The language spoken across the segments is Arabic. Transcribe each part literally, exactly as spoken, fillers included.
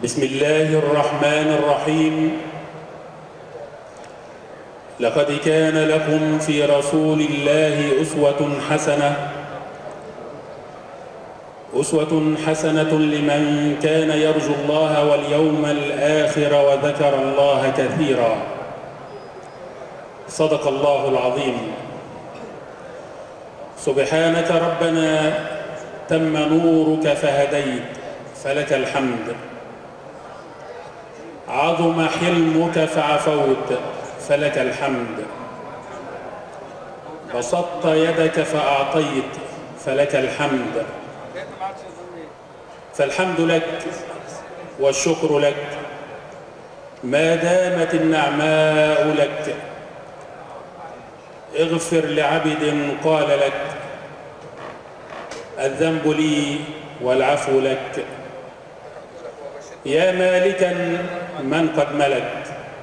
بسم الله الرحمن الرحيم. لقد كان لكم في رسول الله أسوة حسنة أسوة حسنة لمن كان يرجو الله واليوم الآخر وذكر الله كثيرا. صدق الله العظيم. سبحانك ربنا تم نورك فهديت فلك الحمد. عظم حلمك فعفوت فلك الحمد. بسطت يدك فأعطيت فلك الحمد. فالحمد لك والشكر لك ما دامت النعماء لك. اغفر لعبد قال لك الذنب لي والعفو لك. يا مالكا من قد ملك،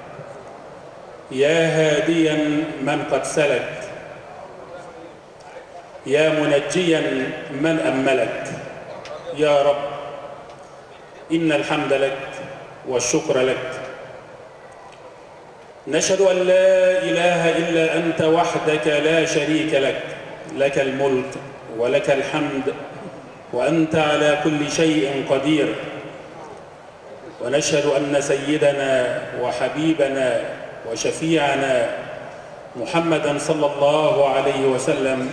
يا هاديا من قد سلك، يا منجيا من أملك. يا رب إن الحمد لك والشكر لك. نشهد أن لا إله إلا أنت وحدك لا شريك لك. لك الملك ولك الحمد وأنت على كل شيء قدير. ونشهد أن سيدنا وحبيبنا وشفيعنا محمدًا صلى الله عليه وسلم.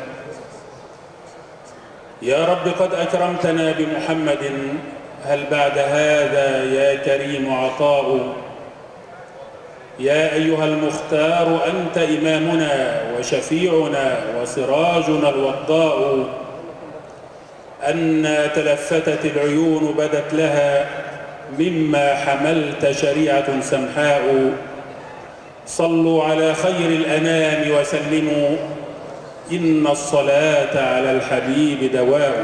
يا رب قد أكرمتنا بمحمد، هل بعد هذا يا كريم عطاء؟ يا أيها المختار أنت إمامنا وشفيعنا وسراجنا الوضاء. أن تلفتت العيون بدت لها مما حملت شريعة سمحاء. صلوا على خير الأنام وسلموا، إن الصلاة على الحبيب دواء.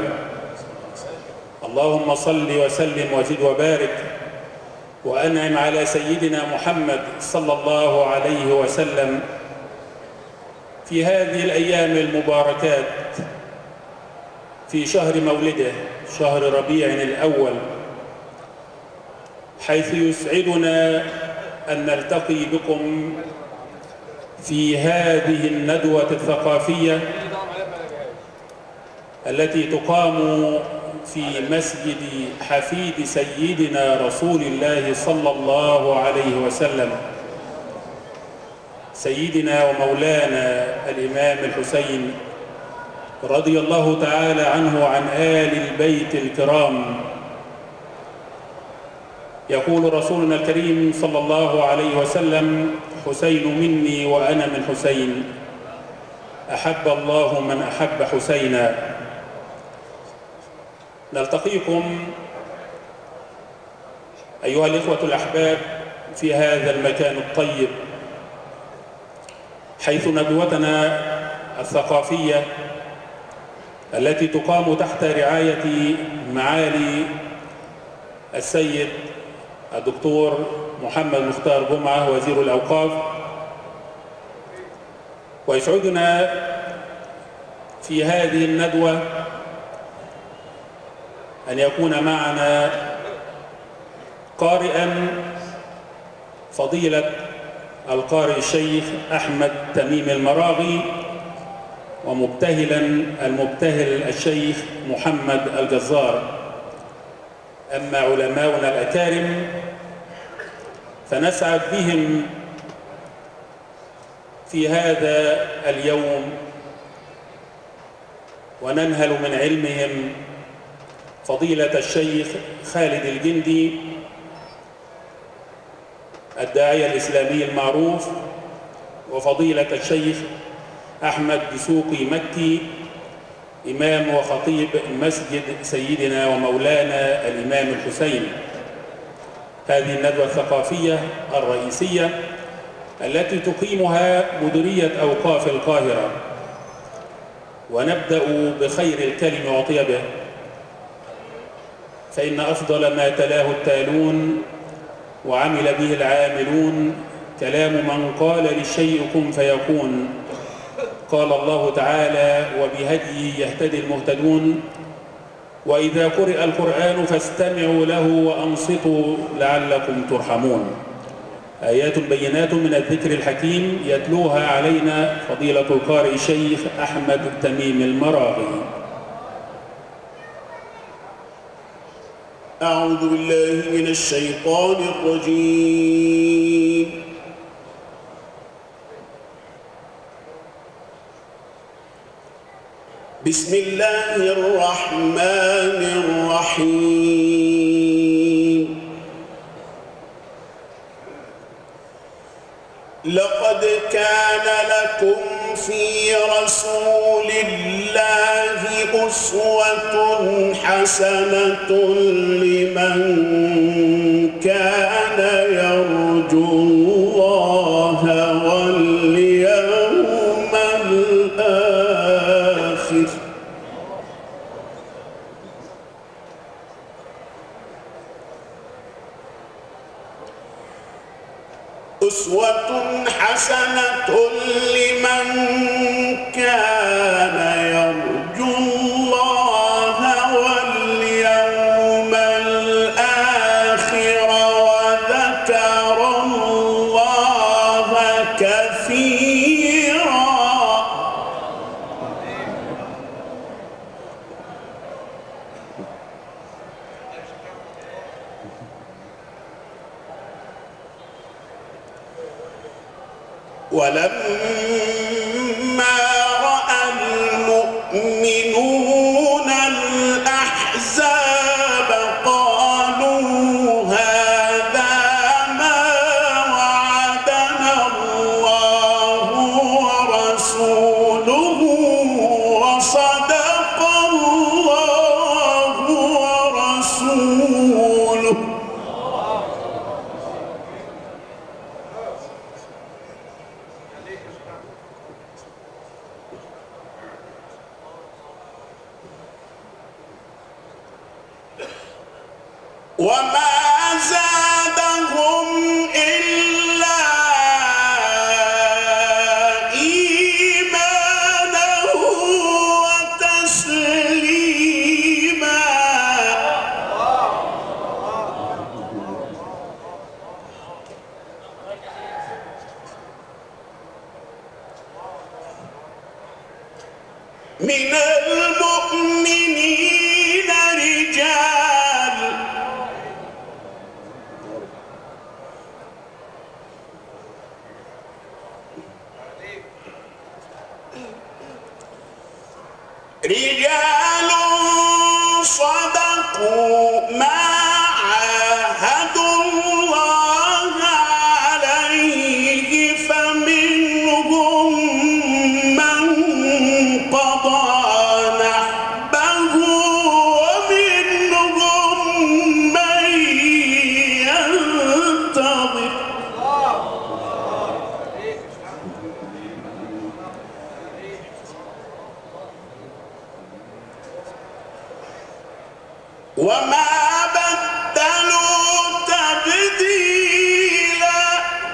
اللهم صل وسلم وزد وبارك وأنعم على سيدنا محمد صلى الله عليه وسلم في هذه الأيام المباركات، في شهر مولده شهر ربيع الأول، حيث يسعدنا أن نلتقي بكم في هذه الندوة الثقافية التي تقام في مسجد حفيد سيدنا رسول الله صلى الله عليه وسلم، سيدنا ومولانا الإمام الحسين رضي الله تعالى عنه وعن آل البيت الكرام. يقول رسولنا الكريم صلى الله عليه وسلم: حسين مني وأنا من حسين، أحب الله من أحب حسينا. نلتقيكم أيها الإخوة الأحباب في هذا المكان الطيب، حيث ندوتنا الثقافية التي تقام تحت رعاية معالي السيد الدكتور محمد مختار جمعة وزير الأوقاف. ويسعدنا في هذه الندوة أن يكون معنا قارئا فضيلة القارئ الشيخ أحمد تميم المراغي، ومبتهلا المبتهل الشيخ محمد الجزار. أما علماؤنا الأكارم فنسعد بهم في هذا اليوم وننهل من علمهم فضيلة الشيخ خالد الجندي الداعية الإسلامي المعروف، وفضيلة الشيخ أحمد دسوقي مكي إمام وخطيب مسجد سيدنا ومولانا الإمام الحسين. هذه الندوة الثقافية الرئيسية التي تقيمها مديرية أوقاف القاهرة. ونبدأ بخير الكلم وطيبه، فإن أفضل ما تلاه التالون وعمل به العاملون كلام من قال للشيء كن فيكون. قال الله تعالى: وبهديه يهتدي المهتدون. وإذا قرئ القرآن فاستمعوا له وأنصتوا لعلكم ترحمون. آيات بينات من الذكر الحكيم يتلوها علينا فضيلة القارئ الشيخ أحمد تميم المراغي. أعوذ بالله من الشيطان الرجيم. بسم الله الرحمن الرحيم. لقد كان لكم في رسول الله أسوة حسنة لمن كان يرجو الله واليوم الآخر. أسوة حسنة لمن كان يرجو الله واليوم الآخر وذكر الله كثيرا. ولما رأى المؤمنون الأحزاب قالوا هذا ما وعدنا الله ورسوله وصدق الله ورسوله. وما زادهم إلا إيمانا وتسليما. من المؤمنين رجال رجال صدقوا ما عاهدوا الله عليه فمنهم من قضى نحبه ومنهم من ينتظر. وما بدلوا تبديلا.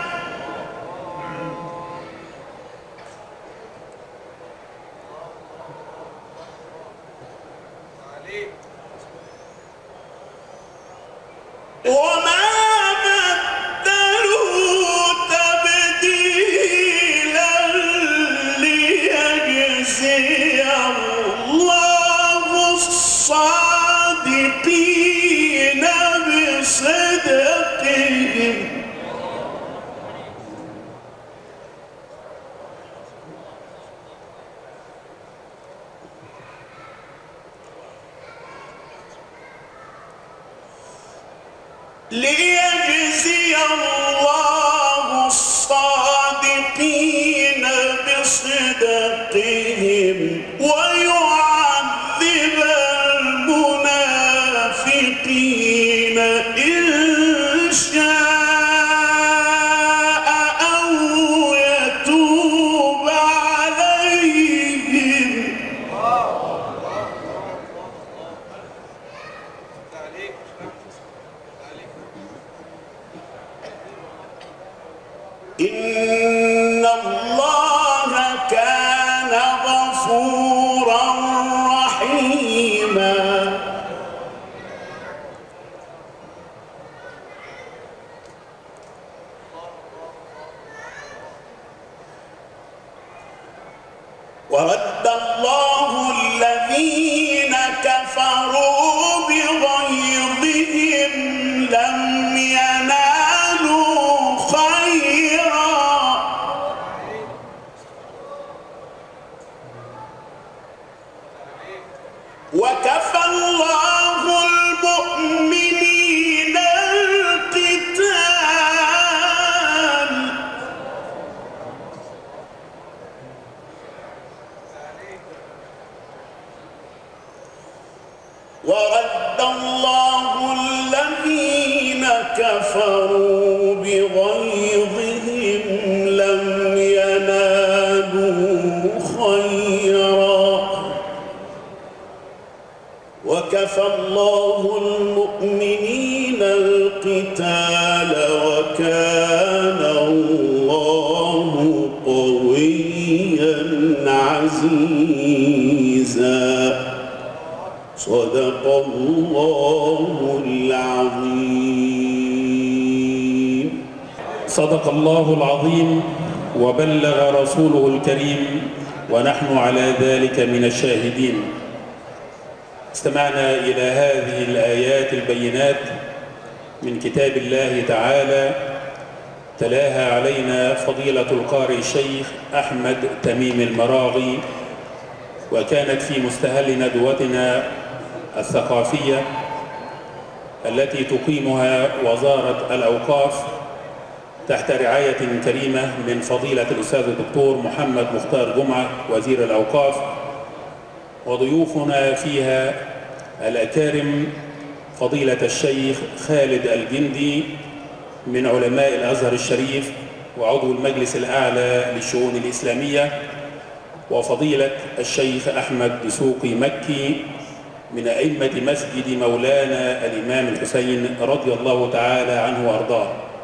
وما بدلوا تبديلا ليجزي الله الصادقين بصدقهم ليجزي الله الصادقين بصدقهم ويعذب المنافقين إن شاء أو يتوب عليهم. إن الله كان غفورا رحيما. ورد الله الذين كفروا بغيظهم لم ينالوا خيرا وكفى الله المؤمنين القتال ورد الله الذين كفروا بغيظهم لم ينالوا خيرا وكفى الله المؤمنين القتال وكان الله قويا عزيزا صدق الله العظيم. صدق الله العظيم وبلغ رسوله الكريم ونحن على ذلك من الشاهدين. استمعنا إلى هذه الآيات البينات من كتاب الله تعالى تلاها علينا فضيلة القارئ الشيخ أحمد تميم المراغي، وكانت في مستهل ندوتنا الثقافية التي تقيمها وزارة الأوقاف تحت رعاية كريمة من فضيلة الأستاذ الدكتور محمد مختار جمعة وزير الأوقاف، وضيوفنا فيها الأكارم فضيلة الشيخ خالد الجندي من علماء الأزهر الشريف وعضو المجلس الأعلى للشؤون الإسلامية، وفضيلة الشيخ أحمد دسوقي مكي من أئمة مسجد مولانا الإمام الحسين رضي الله تعالى عنه وأرضاه.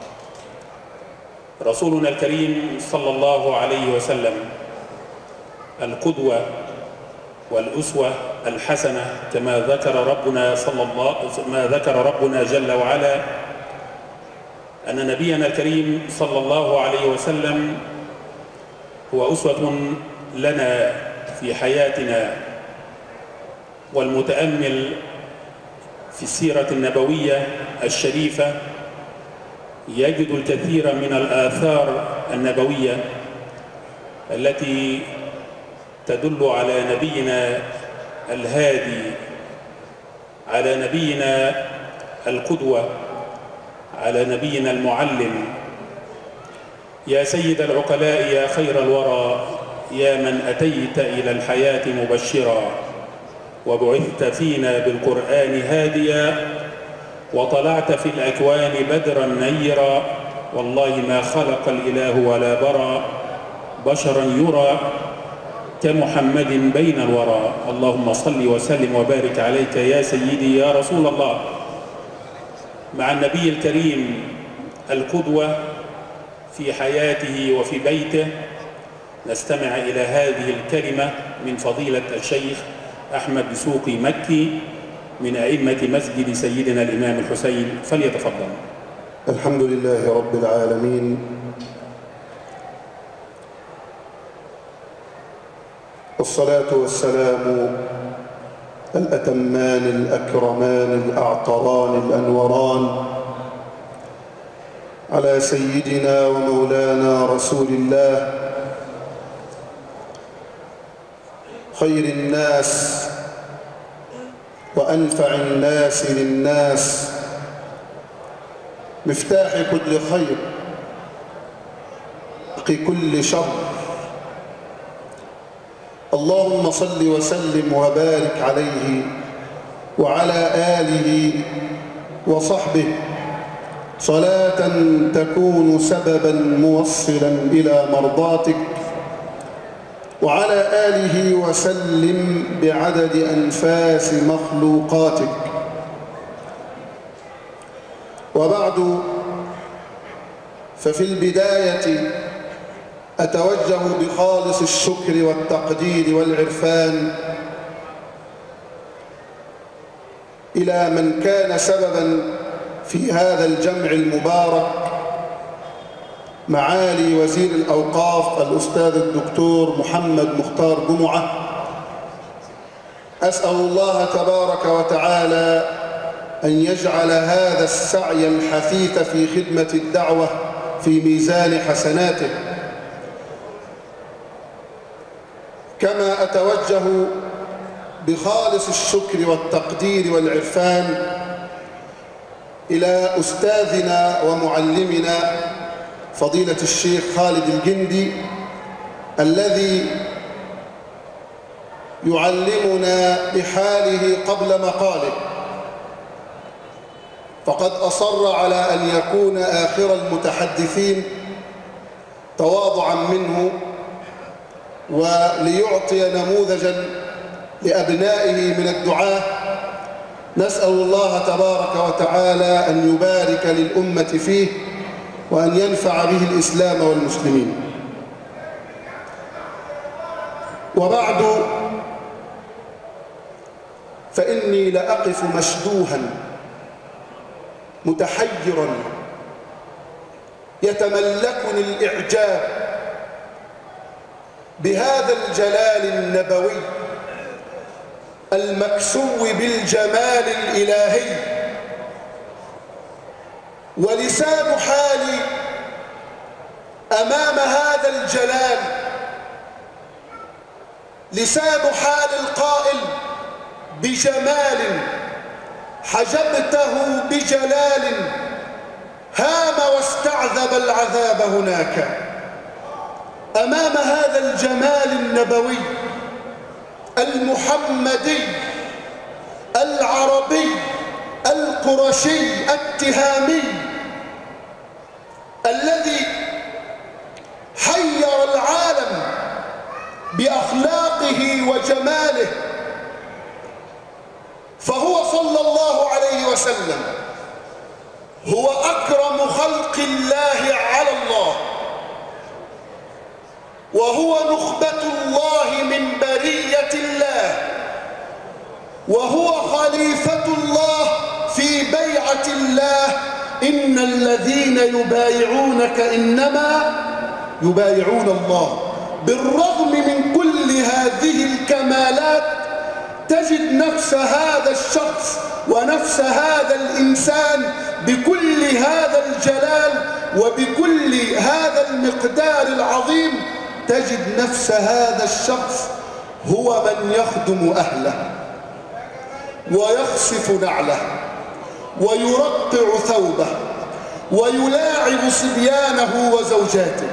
رسولنا الكريم صلى الله عليه وسلم القدوة والأسوة الحسنة كما ذكر ربنا صلى الله ما ذكر ربنا جل وعلا أن نبينا الكريم صلى الله عليه وسلم هو أسوة لنا في حياتنا. والمتأمل في السيرة النبوية الشريفة يجد الكثير من الآثار النبوية التي تدل على نبينا الهادي، على نبينا القدوة، على نبينا المعلم. يا سيد العقلاء يا خير الورى يا من أتيت إلى الحياة مبشرا وبعثت فينا بالقرآن هاديا وطلعت في الأكوان بدرا نيرا، والله ما خلق الإله ولا برى بشرا يرى كمحمد بين الورى. اللهم صل وسلم وبارك عليك يا سيدي يا رسول الله. مع النبي الكريم القدوة في حياته وفي بيته نستمع إلى هذه الكلمة من فضيلة الشيخ أحمد دسوقي مكي من أئمة مسجد سيدنا الإمام الحسين، فليتفضل. الحمد لله رب العالمين، والصلاة والسلام الأتمان الأكرمان الأعطران الأنوران على سيدنا ومولانا رسول الله خير الناس وأنفع الناس للناس مفتاح كل خير كل شر. اللهم صل وسلم وبارك عليه وعلى آله وصحبه صلاة تكون سببا موصلا إلى مرضاتك، وعلى آله وسلم بعدد أنفاس مخلوقاتك. وبعد، ففي البداية أتوجه بخالص الشكر والتقدير والعرفان إلى من كان سببا في هذا الجمع المبارك معالي وزير الأوقاف الأستاذ الدكتور محمد مختار جمعة، أسأل الله تبارك وتعالى أن يجعل هذا السعي الحثيث في خدمة الدعوة في ميزان حسناته. كما أتوجه بخالص الشكر والتقدير والعرفان إلى أستاذنا ومعلمنا فضيلة الشيخ خالد الجندي الذي يعلمنا بحاله قبل مقاله، فقد أصر على أن يكون آخر المتحدثين تواضعا منه وليعطي نموذجا لأبنائه من الدعاة. نسأل الله تبارك وتعالى أن يبارك للأمة فيه وأن ينفع به الإسلام والمسلمين. وبعد، فإني لأقف مشدوها متحيرا يتملكني الإعجاب بهذا الجلال النبوي المكسو بالجمال الإلهي، ولسان حالي أمام هذا الجلال لسان حال القائل بجمال حجبته بجلال هام واستعذب العذاب هناك. أمام هذا الجمال النبوي المحمدي العربي القرشي التهامي الذي حير العالم بأخلاقه وجماله، فهو صلى الله عليه وسلم هو أكرم خلق الله على الله، وهو نخبة الله من برية الله، وهو خليفة الله في بيعة الله. إن الذين يبايعونك إنما يبايعون الله. بالرغم من كل هذه الكمالات تجد نفس هذا الشخص ونفس هذا الإنسان بكل هذا الجلال وبكل هذا المقدار العظيم، تجد نفس هذا الشخص هو من يخدم أهله ويخصف نعله ويرقع ثوبه ويلاعب صبيانه وزوجاته.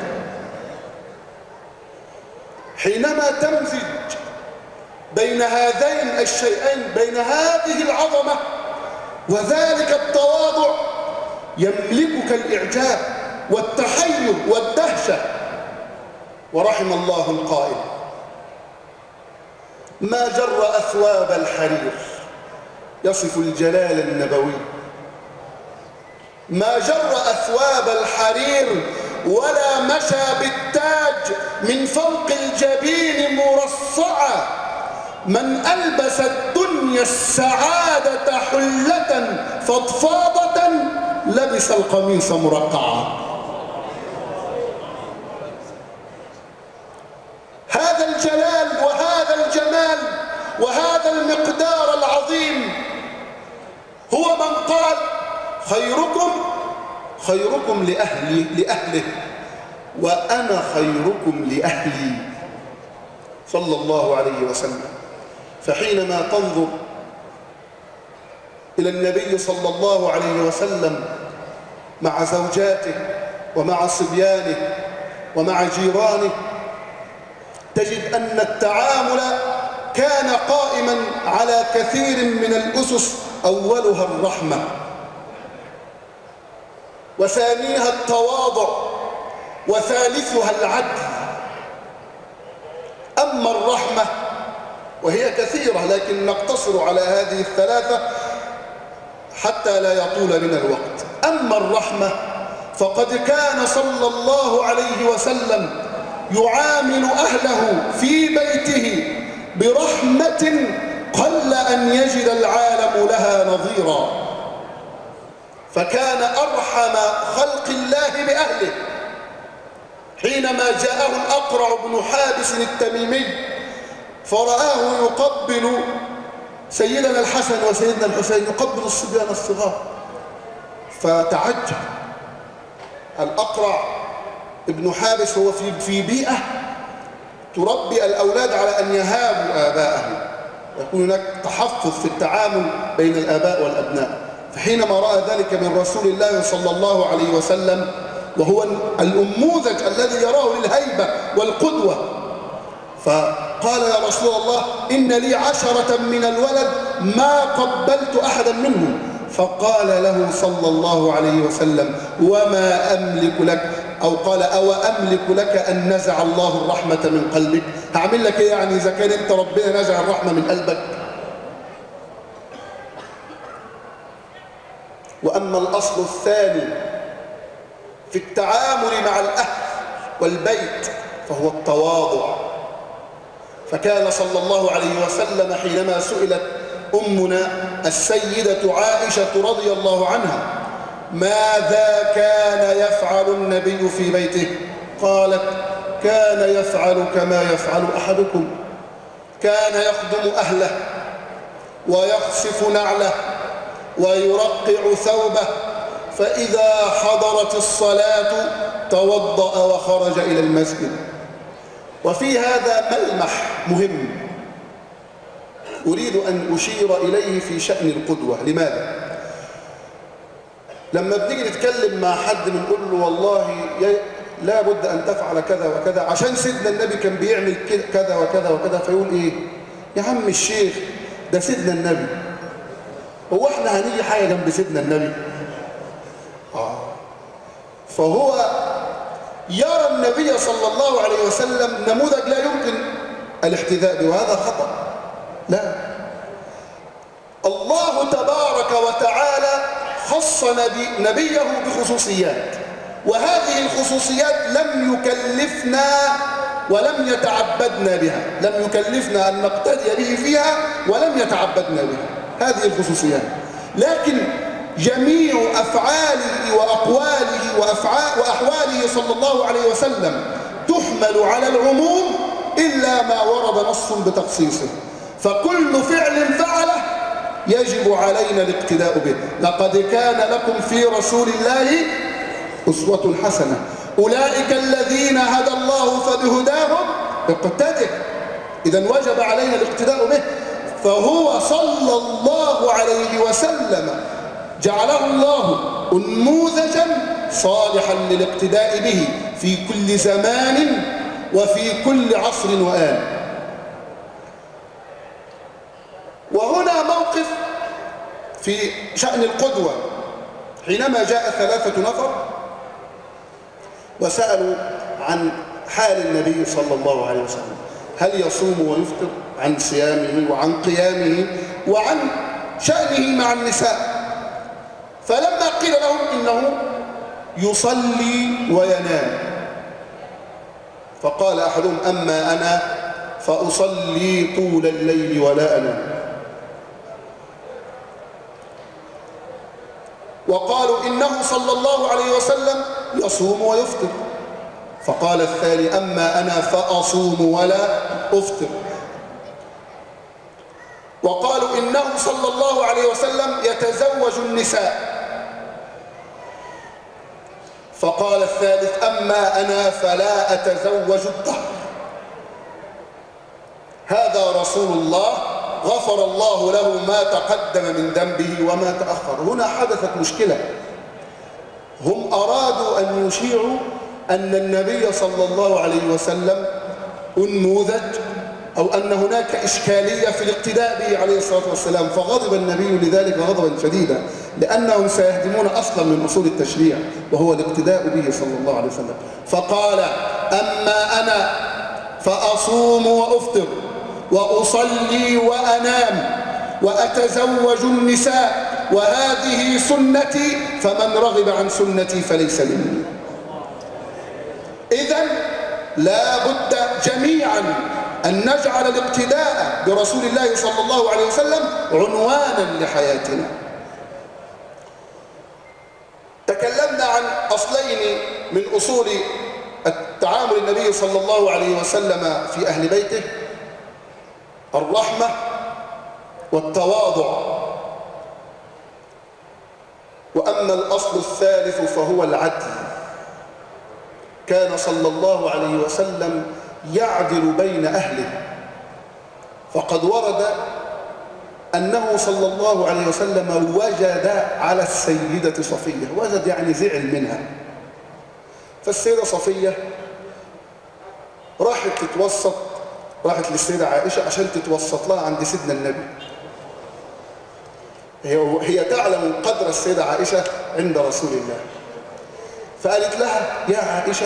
حينما تمزج بين هذين الشيئين، بين هذه العظمة وذلك التواضع، يملكك الإعجاب والتحير والدهشة. ورحم الله القائل: ما جر أثواب الحرير، يصف الجلال النبوي، ما جر أثواب الحرير ولا مشى بالتاج من فوق الجبين مرصعا. من ألبس الدنيا السعادة حلة فضفاضة لبس القميص مرقعا. هذا الجلال وهذا الجمال وهذا المقدار العظيم هو من قال: خيركم خيركم لأهلي لأهله وأنا خيركم لأهلي، صلى الله عليه وسلم. فحينما تنظر إلى النبي صلى الله عليه وسلم مع زوجاته ومع صبيانه ومع جيرانه، تجد أن التعامل كان قائما على كثير من الأسس، أولها الرحمة، وثانيها التواضع، وثالثها العدل. أما الرحمة وهي كثيرة، لكن نقتصر على هذه الثلاثة حتى لا يطول من الوقت. أما الرحمة فقد كان صلى الله عليه وسلم يعامل أهله في بيته برحمة قل أن يجد العالم لها نظيرا. فكان أرحم خلق الله بأهله، حينما جاءه الأقرع بن حابس التميمي فرآه يقبل سيدنا الحسن وسيدنا الحسين، يقبل الصبيان الصغار، فتعجب. الأقرع ابن حابس هو في في بيئة تربي الأولاد على أن يهابوا آباءهم، يكون هناك تحفظ في التعامل بين الآباء والأبناء. فحينما رأى ذلك من رسول الله صلى الله عليه وسلم، وهو الأنموذج الذي يراه للهيبة والقدوة، فقال يا رسول الله إن لي عشرة من الولد ما قبلت أحدا منهم. فقال له صلى الله عليه وسلم وما أملك لك، أو قال أو أملك لك أن نزع الله الرحمة من قلبك؟ هعمل لك إيه يعني إذا كان أنت ربنا نزع الرحمة من قلبك؟ وأما الأصل الثاني في التعامل مع الأهل والبيت فهو التواضع. فكان صلى الله عليه وسلم حينما سئلت أمنا السيدة عائشة رضي الله عنها ماذا كان يفعل النبي في بيته؟ قالت كان يفعل كما يفعل أحدكم، كان يخدم أهله ويخسف نعله ويرقع ثوبه، فإذا حضرت الصلاة توضأ وخرج إلى المسجد. وفي هذا ملمح مهم أريد أن أشير إليه في شأن القدوة. لماذا؟ لما بنيجي نتكلم مع حد بنقول له والله لا بد أن تفعل كذا وكذا عشان سيدنا النبي كان بيعمل كذا وكذا وكذا، فيقول إيه يا عم الشيخ ده سيدنا النبي، هو احنا هنيجي حاجة جنب سيدنا النبي؟ آه. فهو يرى النبي صلى الله عليه وسلم نموذج لا يمكن الاحتذاء به، وهذا خطأ. لا، الله تبارك وتعالى خص نبي نبيه بخصوصيات، وهذه الخصوصيات لم يكلفنا ولم يتعبدنا بها، لم يكلفنا أن نقتدي به فيها ولم يتعبدنا بها هذه الخصوصيات، لكن جميع أفعاله وأقواله وأحواله صلى الله عليه وسلم تحمل على العموم إلا ما ورد نص بتخصيصه. فكل فعل فعله يجب علينا الاقتداء به. لقد كان لكم في رسول الله أسوة حسنة، أولئك الذين هدى الله فبهداهم اقتدئ. إذا وجب علينا الاقتداء به. فهو صلى الله عليه وسلم جعله الله أنموذجا صالحا للاقتداء به في كل زمان وفي كل عصر وآن. وهنا موقف في شأن القدوة، حينما جاء ثلاثة نفر وسألوا عن حال النبي صلى الله عليه وسلم، هل يصوم ويفطر، عن صيامه وعن قيامه وعن شأنه مع النساء. فلما قيل لهم إنه يصلي وينام، فقال أحدهم أما أنا فأصلي طول الليل ولا أنام. وقالوا إنه صلى الله عليه وسلم يصوم ويفطر، فقال الثاني أما أنا فأصوم ولا أفطر. وقالوا إنه صلى الله عليه وسلم يتزوج النساء، فقال الثالث أما أنا فلا أتزوج الدهر. هذا رسول الله غفر الله له ما تقدم من ذنبه وما تأخر. هنا حدثت مشكلة، هم أرادوا أن يشيعوا أن النبي صلى الله عليه وسلم أنموذج أو أن هناك إشكالية في الاقتداء به عليه الصلاة والسلام، فغضب النبي لذلك غضبا شديدا، لأنهم سيهدمون أصلا من أصول التشريع وهو الاقتداء به صلى الله عليه وسلم. فقال أما أنا فأصوم وأفطر وأصلي وأنام وأتزوج النساء وهذه سنتي فمن رغب عن سنتي فليس مني. إذن لا بد جميعا أن نجعل الاقتداء برسول الله صلى الله عليه وسلم عنوانا لحياتنا. تكلمنا عن أصلين من أصول التعامل النبي صلى الله عليه وسلم في أهل بيته الرحمة والتواضع. وأما الأصل الثالث فهو العدل. كان صلى الله عليه وسلم يعدل بين أهله، فقد ورد أنه صلى الله عليه وسلم وجد على السيدة صفية، وجد يعني زعل منها. فالسيدة صفية راحت تتوسط، راحت للسيدة عائشة عشان تتوسط لها عند سيدنا النبي. هي هي تعلم قدر السيدة عائشة عند رسول الله، فقالت لها: يا عائشة،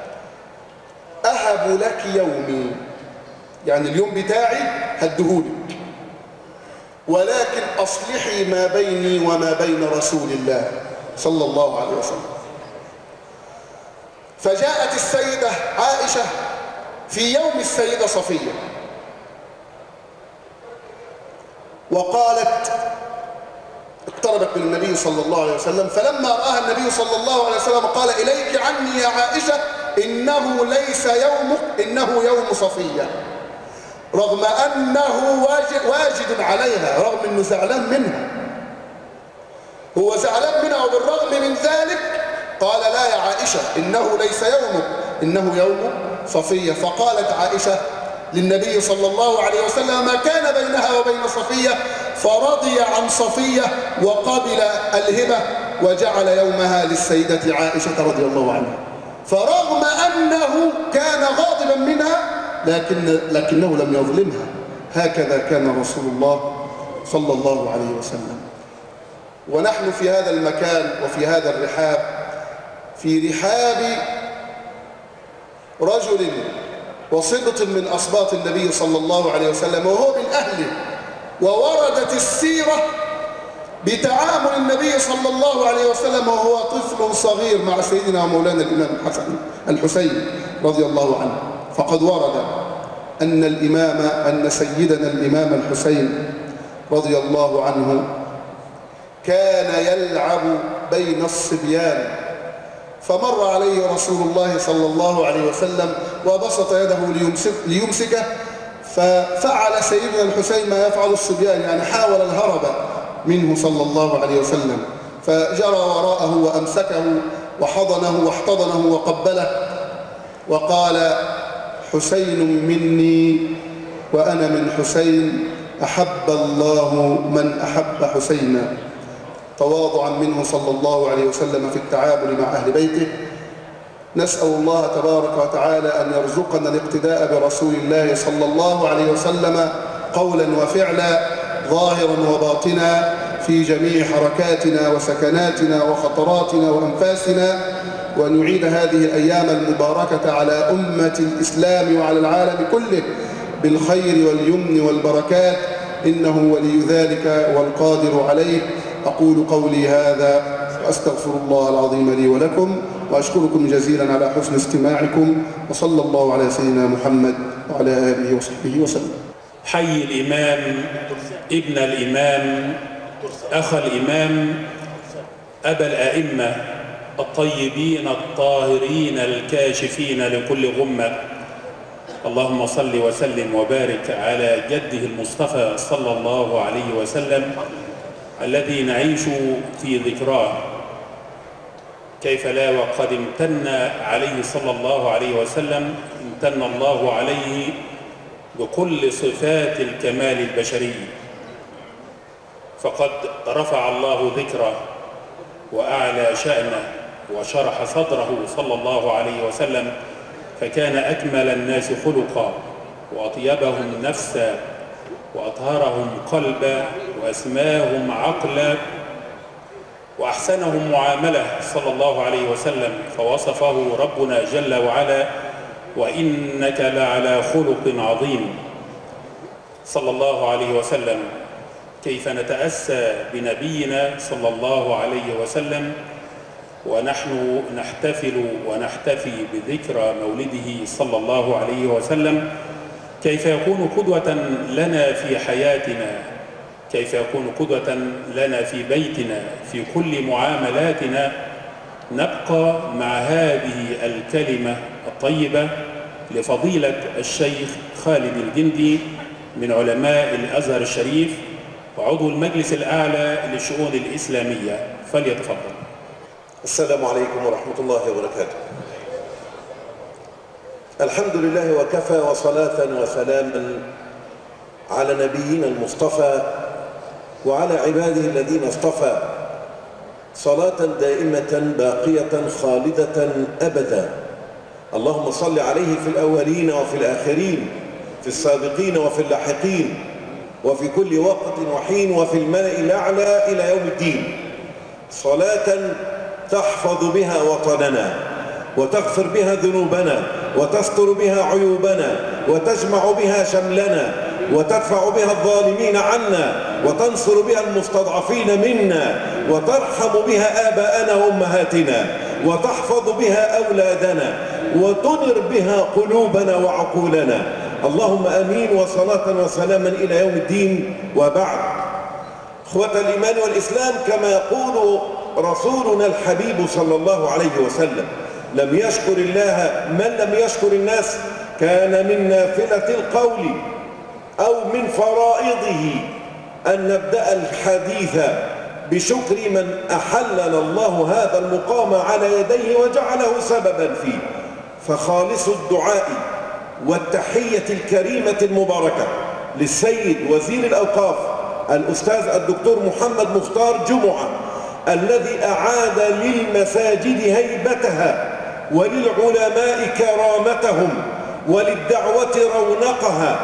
أهب لك يومي، يعني اليوم بتاعي هديهولك، ولكن أصلحي ما بيني وما بين رسول الله صلى الله عليه وسلم. فجاءت السيدة عائشة في يوم السيدة صفية وقالت، اقتربت من النبي صلى الله عليه وسلم، فلما رآها النبي صلى الله عليه وسلم قال: إليك عني يا عائشة، إنه ليس يومك، إنه يوم صفية. رغم أنه واجد, واجد عليها، رغم أنه زعلان منها، هو زعلان منها، وبالرغم من ذلك قال: لا يا عائشة، إنه ليس يومك، إنه يوم صفية. فقالت عائشة للنبي صلى الله عليه وسلم ما كان بينها وبين صفية، فرضي عن صفية وقبل الهبة وجعل يومها للسيدة عائشة رضي الله عنها. فرغم أنه كان غاضبا منها لكن لكنه لم يظلمها. هكذا كان رسول الله صلى الله عليه وسلم. ونحن في هذا المكان وفي هذا الرحاب، في رحاب رجل وصبط من أصباط النبي صلى الله عليه وسلم وهو من أهله، ووردت السيرة بتعامل النبي صلى الله عليه وسلم وهو طفل صغير مع سيدنا ومولانا الإمام الحسن الحسين رضي الله عنه. فقد ورد أن الإمام أن سيدنا الإمام الحسين رضي الله عنه كان يلعب بين الصبيان، فمر عليه رسول الله صلى الله عليه وسلم وبسط يده ليمسك ليمسكه، ففعل سيدنا الحسين ما يفعل الصبيان، يعني حاول الهرب منه صلى الله عليه وسلم، فجرى وراءه وأمسكه وحضنه واحتضنه وقبله وقال: حسين مني وأنا من حسين، أحب الله من أحب حسينا. تواضعا منه صلى الله عليه وسلم في التعامل مع أهل بيته. نسأل الله تبارك وتعالى أن يرزقنا الاقتداء برسول الله صلى الله عليه وسلم قولا وفعلا، ظاهرا وباطنا، في جميع حركاتنا وسكناتنا وخطراتنا وأنفاسنا، وأن يعيد هذه الأيام المباركة على أمة الإسلام وعلى العالم كله بالخير واليمن والبركات، إنه ولي ذلك والقادر عليه. أقول قولي هذا وأستغفر الله العظيم لي ولكم، وأشكركم جزيلا على حسن استماعكم، وصلى الله على سيدنا محمد وعلى آله وصحبه وسلم. حي الإمام، ابن الإمام، أخ الإمام، أبا الأئمة الطيبين الطاهرين الكاشفين لكل غمة. اللهم صل وسلم وبارك على جده المصطفى صلى الله عليه وسلم الذي نعيش في ذكراه. كيف لا وقد امتن عليه صلى الله عليه وسلم، امتن الله عليه بكل صفات الكمال البشري، فقد رفع الله ذكره وأعلى شأنه وشرح صدره صلى الله عليه وسلم، فكان أكمل الناس خلقا وأطيبهم نفسا وأطهرهم قلبا وأسماهم عقلا وأحسنهم معاملة صلى الله عليه وسلم، فوصفه ربنا جل وعلا: وإنك لعلى خلق عظيم. صلى الله عليه وسلم. كيف نتأسى بنبينا صلى الله عليه وسلم ونحن نحتفل ونحتفي بذكرى مولده صلى الله عليه وسلم؟ كيف يكون قدوة لنا في حياتنا، كيف يكون قدوة لنا في بيتنا، في كل معاملاتنا، نبقى مع هذه الكلمة الطيبة لفضيلة الشيخ خالد الجندي من علماء الأزهر الشريف وعضو المجلس الأعلى للشؤون الإسلامية، فليتفضل. السلام عليكم ورحمة الله وبركاته. الحمد لله وكفى، وصلاة وسلاما على نبينا المصطفى وعلى عباده الذين اصطفى، صلاة دائمة باقية خالدة أبدا. اللهم صل عليه في الأولين وفي الآخرين، في السابقين وفي اللاحقين، وفي كل وقت وحين، وفي الملأ الأعلى إلى يوم الدين، صلاة تحفظ بها وطننا وتغفر بها ذنوبنا وتستر بها عيوبنا وتجمع بها شملنا وتدفع بها الظالمين عنا وتنصر بها المستضعفين منا وترحم بها آباءنا وأمهاتنا وتحفظ بها أولادنا وتنر بها قلوبنا وعقولنا. اللهم آمين، وصلاة وسلاما إلى يوم الدين. وبعد، إخوة الإيمان والإسلام، كما يقول رسولنا الحبيب صلى الله عليه وسلم: لم يشكر الله من لم يشكر الناس كان من نافلة القول أو من فرائضه أن نبدأ الحديث بشكر من أحلنا الله هذا المقام على يديه وجعله سببا فيه. فخالص الدعاء والتحية الكريمة المباركة للسيد وزير الأوقاف الأستاذ الدكتور محمد مختار جمعة، الذي أعاد للمساجد هيبتها وللعلماء كرامتهم وللدعوة رونقها،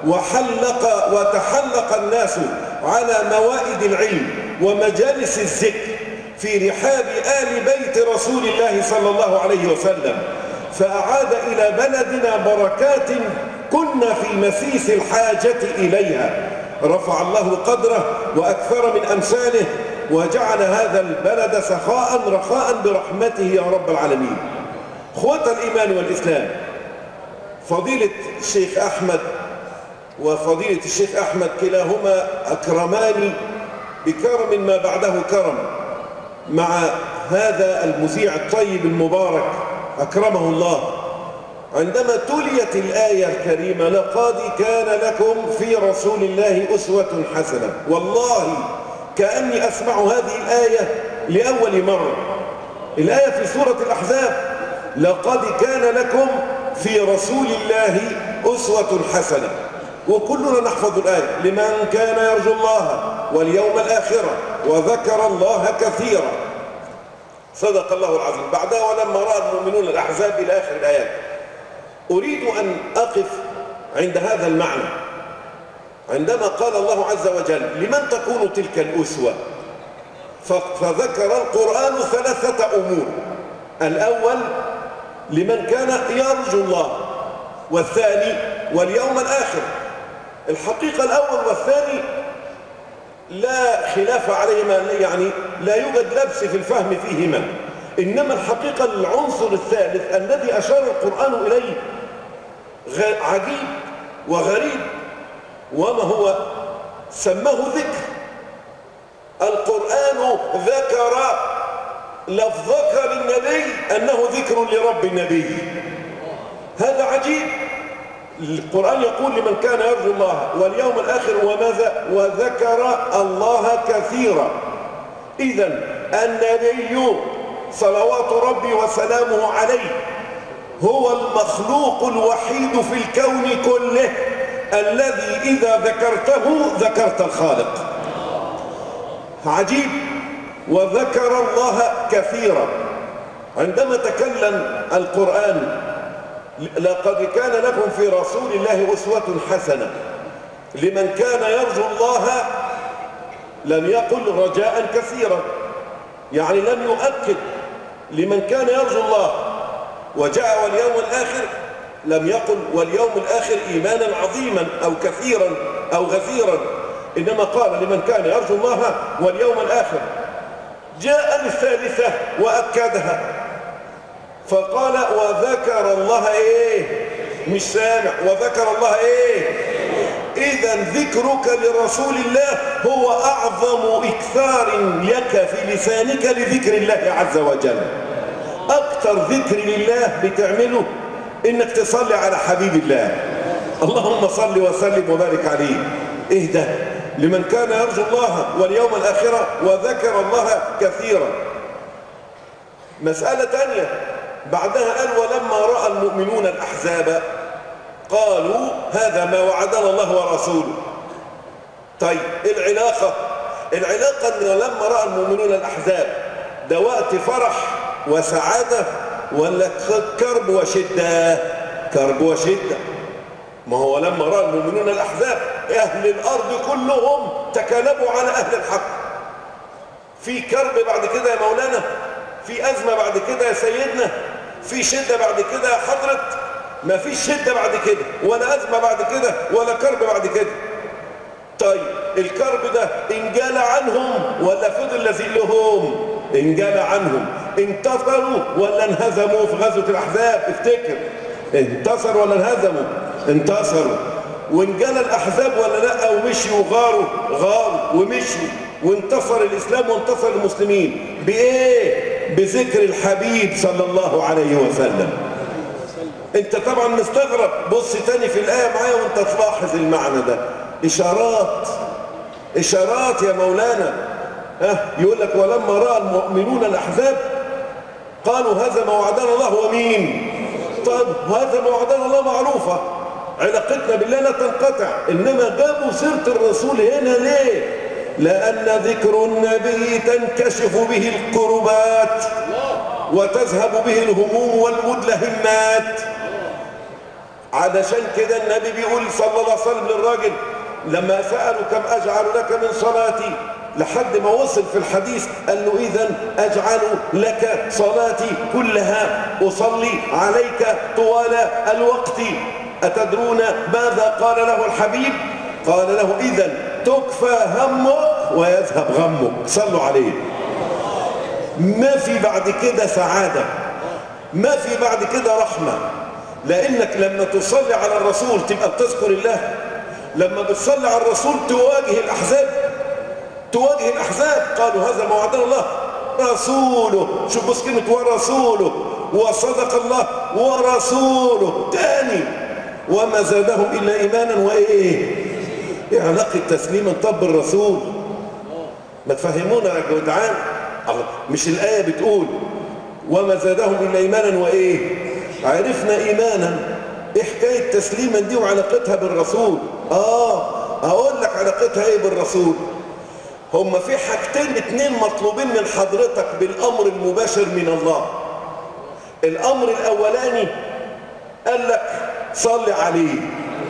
وحلق وتحلق الناس على موائد العلم ومجالس الذكر في رحاب آل بيت رسول الله صلى الله عليه وسلم، فأعاد إلى بلدنا بركات كنا في مسيس الحاجة إليها. رفع الله قدره وأكثر من أمثاله، وجعل هذا البلد سخاء رخاء برحمته يا رب العالمين. اخوة الإيمان والإسلام، فضيلة الشيخ أحمد وفضيلة الشيخ أحمد كلاهما أكرماني بكرم ما بعده كرم مع هذا المذيع الطيب المبارك أكرمه الله، عندما تليت الآية الكريمة: لقد كان لكم في رسول الله أسوة حسنة. والله كأني أسمع هذه الآية لأول مرة. الآية في سورة الأحزاب: لقد كان لكم في رسول الله أسوة حسنة. وكلنا نحفظ الآية: لمن كان يرجو الله واليوم الآخر وذكر الله كثيرا. صدق الله العظيم. بعدها: ولما رأى المؤمنون الأحزاب إلى آخر الآيات. أريد أن أقف عند هذا المعنى عندما قال الله عز وجل: لمن تكون تلك الأسوة؟ فذكر القرآن ثلاثة أمور. الأول: لمن كان يرجو الله، والثاني: واليوم الآخر. الحقيقة الأول والثاني لا خلاف عليهما، يعني لا يوجد لبس في الفهم فيهما، إنما الحقيقة العنصر الثالث الذي أشار القرآن إليه عجيب وغريب، وما هو؟ سماه ذكر. القرآن ذكر لفظك للنبي أنه ذكر لرب النبي. هذا عجيب. القرآن يقول: لمن كان يرجو الله واليوم الآخر وماذا؟ وذكر الله كثيرا. إذن النبي صلوات ربي وسلامه عليه هو المخلوق الوحيد في الكون كله الذي إذا ذكرته ذكرت الخالق. عجيب. وذكر الله كثيرا. عندما تكلم القرآن: لقد كان لكم في رسول الله أسوة حسنة، لمن كان يرجو الله، لم يقل رجاء كثيرا، يعني لم يؤكد لمن كان يرجو الله. وجاء واليوم الآخر لم يقل واليوم الآخر إيمانا عظيما أو كثيرا أو غفيرا، إنما قال لمن كان يرجو الله واليوم الآخر. جاء الثالثة وأكدها فقال: وذكر الله إيه؟ مش سامع. وذكر الله إيه؟ إذن ذكرك لرسول الله هو أعظم إكثار لك في لسانك لذكر الله عز وجل. اكتر ذكر لله بتعمله انك تصلي على حبيب الله. اللهم صل وسلم وبارك عليه. ايه ده؟ لمن كان يرجو الله واليوم الآخرة وذكر الله كثيرا. مسألة تانية بعدها قال ولما رأى المؤمنون الأحزاب قالوا هذا ما وعدنا الله ورسوله. طيب العلاقة العلاقة ان لما رأى المؤمنون الأحزاب ده وقت فرح وسعادة ولا كرب وشدة؟ كرب وشدة. ما هو لما رأى المؤمنون الأحزاب أهل الأرض كلهم تكالبوا على أهل الحق. في كرب بعد كده يا مولانا، في أزمة بعد كده يا سيدنا، في شدة بعد كده يا حضرة. ما فيش شدة بعد كده ولا أزمة بعد كده ولا كرب بعد كده. طيب الكرب ده انجال عنهم ولا فضل لازق لهم؟ انجال عنهم. انتصروا ولا انهزموا في غزوة الأحزاب؟ افتكر، انتصروا ولا انهزموا؟ انتصروا. وانجال الأحزاب ولا لا؟ ومشي وغاروا غاروا ومشي وانتصر الإسلام وانتصر المسلمين. بإيه؟ بذكر الحبيب صلى الله عليه وسلم. انت طبعا مستغرب، بص تاني في الآية معايا وانت تلاحظ المعنى ده. إشارات إشارات يا مولانا. ها يقول لك ولما رأى المؤمنون الأحزاب قالوا هذا ما وعدنا الله. ومين؟ طيب هذا ما وعدنا الله معروفة، علاقتنا بالله لا تنقطع، إنما جابوا سيرة الرسول هنا ليه؟ لأن ذكر النبي تنكشف به الكربات وتذهب به الهموم والمدلهمات. علشان كده النبي بيقول صلى الله عليه وسلم للراجل لما سألوا كم أجعل لك من صلاتي، لحد ما وصل في الحديث قال له إذن أجعل لك صلاتي كلها، أصلي عليك طوال الوقت. أتدرون ماذا قال له الحبيب؟ قال له إذن تكفى همك ويذهب غمك. صلوا عليه. ما في بعد كده سعادة، ما في بعد كده رحمة، لأنك لما تصلي على الرسول تبقى بتذكر الله. لما بتصلي على الرسول تواجه الأحزاب، تواجه الأحزاب. قالوا هذا ما وعدنا الله رسوله. شوف بص كلمة ورسوله، وصدق الله ورسوله. تاني وما زادهم إلا إيمانا وإيه؟ إيه علاقة تسليما طب الرسول؟ ما تفهمونا يا جدعان. مش الآية بتقول وما زادهم إلا إيمانا وإيه؟ عرفنا إيمانا. إيه حكاية تسليما دي وعلاقتها بالرسول؟ آه أقول لك علاقتها إيه بالرسول. هم في حاجتين اتنين مطلوبين من حضرتك بالأمر المباشر من الله. الأمر الأولاني قال لك صل عليه.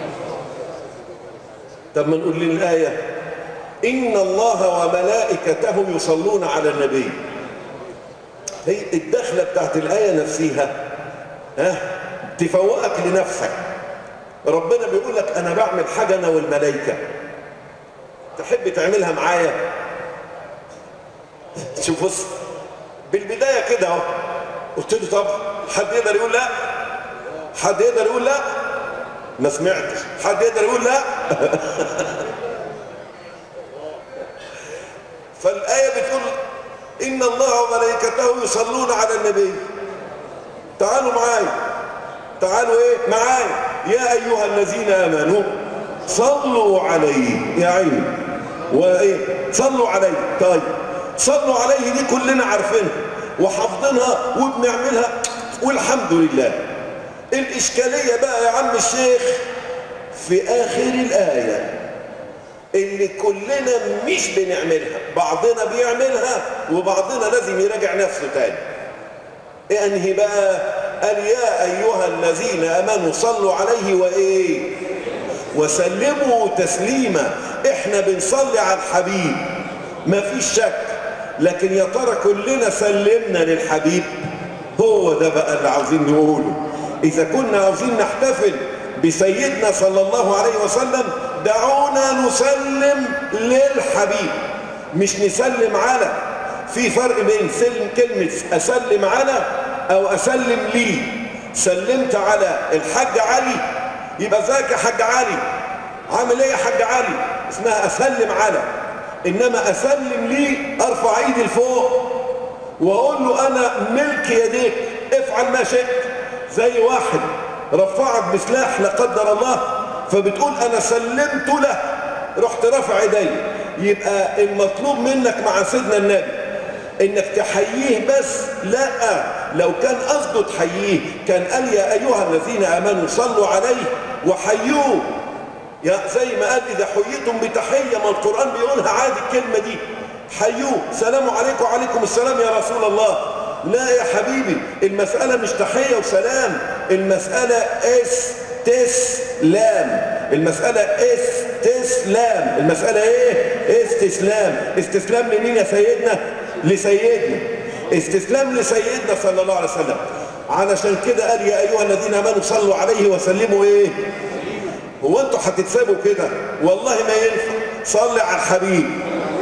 طب ما نقول للآية إن الله وملائكته يصلون على النبي. هي الدخلة بتاعت الآية نفسها ها تفوقك لنفسك. ربنا بيقول لك أنا بعمل حاجة أنا والملائكة، تحب تعملها معايا؟ شوف بص بالبداية كده اهو قلت له طب حد يقدر يقول لا؟ حد يقدر يقول لا؟ ما سمعتش. حد يقدر يقول لا؟ فالآية بتقول إن الله وملائكته يصلون على النبي. تعالوا معايا، تعالوا ايه معايا. يا أيها الذين آمنوا صلوا عليه. يا عيني وايه صلوا عليه. طيب صلوا عليه دي كلنا عارفينها وحافظينها وبنعملها والحمد لله. الإشكالية بقى يا عم الشيخ في آخر الآية اللي كلنا مش بنعملها، بعضنا بيعملها وبعضنا لازم يراجع نفسه تاني. انهي بقى؟ قال يا أيها الذين آمنوا صلوا عليه وإيه وسلموا تسليما. احنا بنصلي على الحبيب ما فيش شك، لكن يا ترى كلنا سلمنا للحبيب؟ هو ده بقى اللي عاوزين نقوله. إذا كنا عاوزين نحتفل بسيدنا صلى الله عليه وسلم دعونا نسلم للحبيب مش نسلم على. في فرق بين سلم كلمة أسلم على أو أسلم لي. سلمت على الحاج علي يبقى ذاك يا حاج علي، عامل ايه يا حاج علي؟ اسمها أسلم على. إنما أسلم لي أرفع إيدي لفوق وأقول له أنا ملك يديك، افعل ما شئت. زي واحد رفعك بسلاح لا قدر الله، فبتقول انا سلمت له، رحت رافع ايدي. يبقى المطلوب منك مع سيدنا النبي انك تحييه بس؟ لا، لو كان قصده تحييه كان قال يا ايها الذين امنوا صلوا عليه وحيوه. يا زي ما قال اذا حييتم بتحيه، ما القران بيقولها عادي الكلمه دي، حيوه، سلام عليكم وعليكم السلام يا رسول الله. لا يا حبيبي، المساله مش تحيه وسلام، المساله استسلام، المساله استسلام، المساله ايه؟ استسلام. استسلام لمين يا سيدنا؟ لسيدنا، استسلام لسيدنا صلى الله عليه وسلم. علشان كده قال يا ايها الذين امنوا صلوا عليه وسلموا ايه؟ هو انتوا هتتسابوا كده؟ والله ما ينفع. صلي على الحبيب.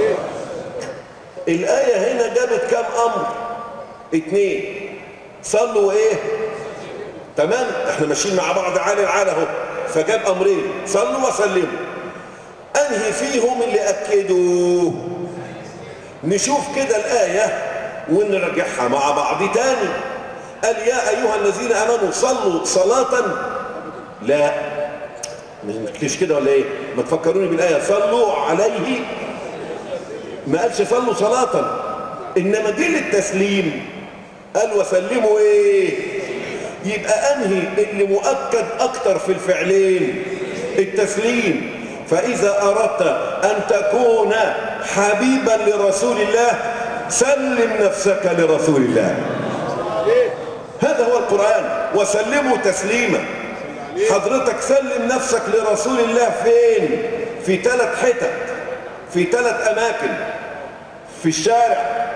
الايه هنا جابت كام امر؟ اتنين. صلوا ايه؟ تمام، احنا ماشيين مع بعض عالي العال اهو، فجاب امرين، صلوا وسلموا. انهي فيهم اللي اكدوه؟ نشوف كده الايه ونرجعها مع بعض تاني. قال يا ايها الذين امنوا صلوا صلاه، لا مش كده ولا ايه؟ ما تفكروني بالايه، صلوا عليه، ما قالش صلوا صلاه، انما دي للتسليم، قال وسلموا ايه؟ يبقى انهي اللي مؤكد اكتر في الفعلين؟ التسليم. فاذا اردت ان تكون حبيبا لرسول الله سلم نفسك لرسول الله. هذا هو القرآن، وسلموا تسليما. حضرتك سلم نفسك لرسول الله فين؟ في ثلاث حتت، في ثلاث اماكن: في الشارع،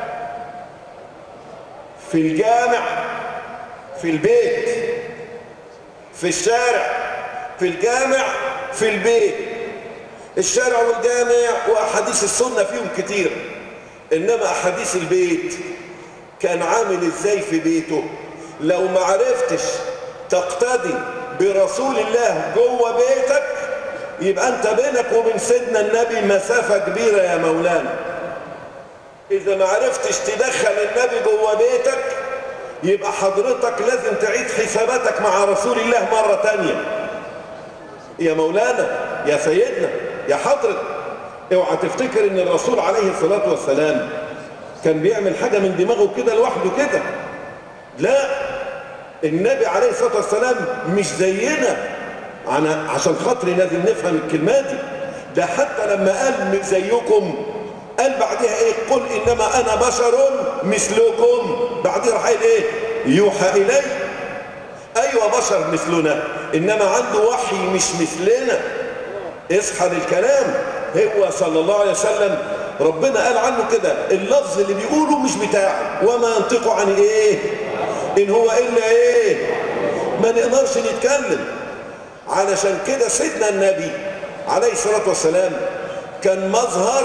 في الجامع، في البيت. في الشارع، في الجامع، في البيت. الشارع والجامع واحاديث السنه فيهم كتير، انما احاديث البيت كان عامل ازاي في بيته؟ لو ما عرفتش تقتدي برسول الله جوه بيتك يبقى انت بينك وبين سيدنا النبي مسافه كبيره يا مولانا. اذا ما عرفتش تدخل النبي جوه بيتك يبقى حضرتك لازم تعيد حساباتك مع رسول الله مره تانيه. يا مولانا، يا سيدنا، يا حضرتك، اوعى تفتكر ان الرسول عليه الصلاه والسلام كان بيعمل حاجه من دماغه كده لوحده كده. لا، النبي عليه الصلاه والسلام مش زينا. أنا عشان خاطري لازم نفهم الكلمات دي. ده حتى لما قال مش زيكم قال بعدها ايه؟ قل انما انا بشر مثلكم. بعدها راح قال ايه؟ يوحى الي. ايوه بشر مثلنا، انما عنده وحي مش مثلنا. اصحى للكلام. هو صلى الله عليه وسلم ربنا قال عنه كده، اللفظ اللي بيقوله مش بتاعه، وما ينطق عن ايه؟ ان هو الا ايه؟ ما نقدرش نتكلم. علشان كده سيدنا النبي عليه الصلاه والسلام كان مظهر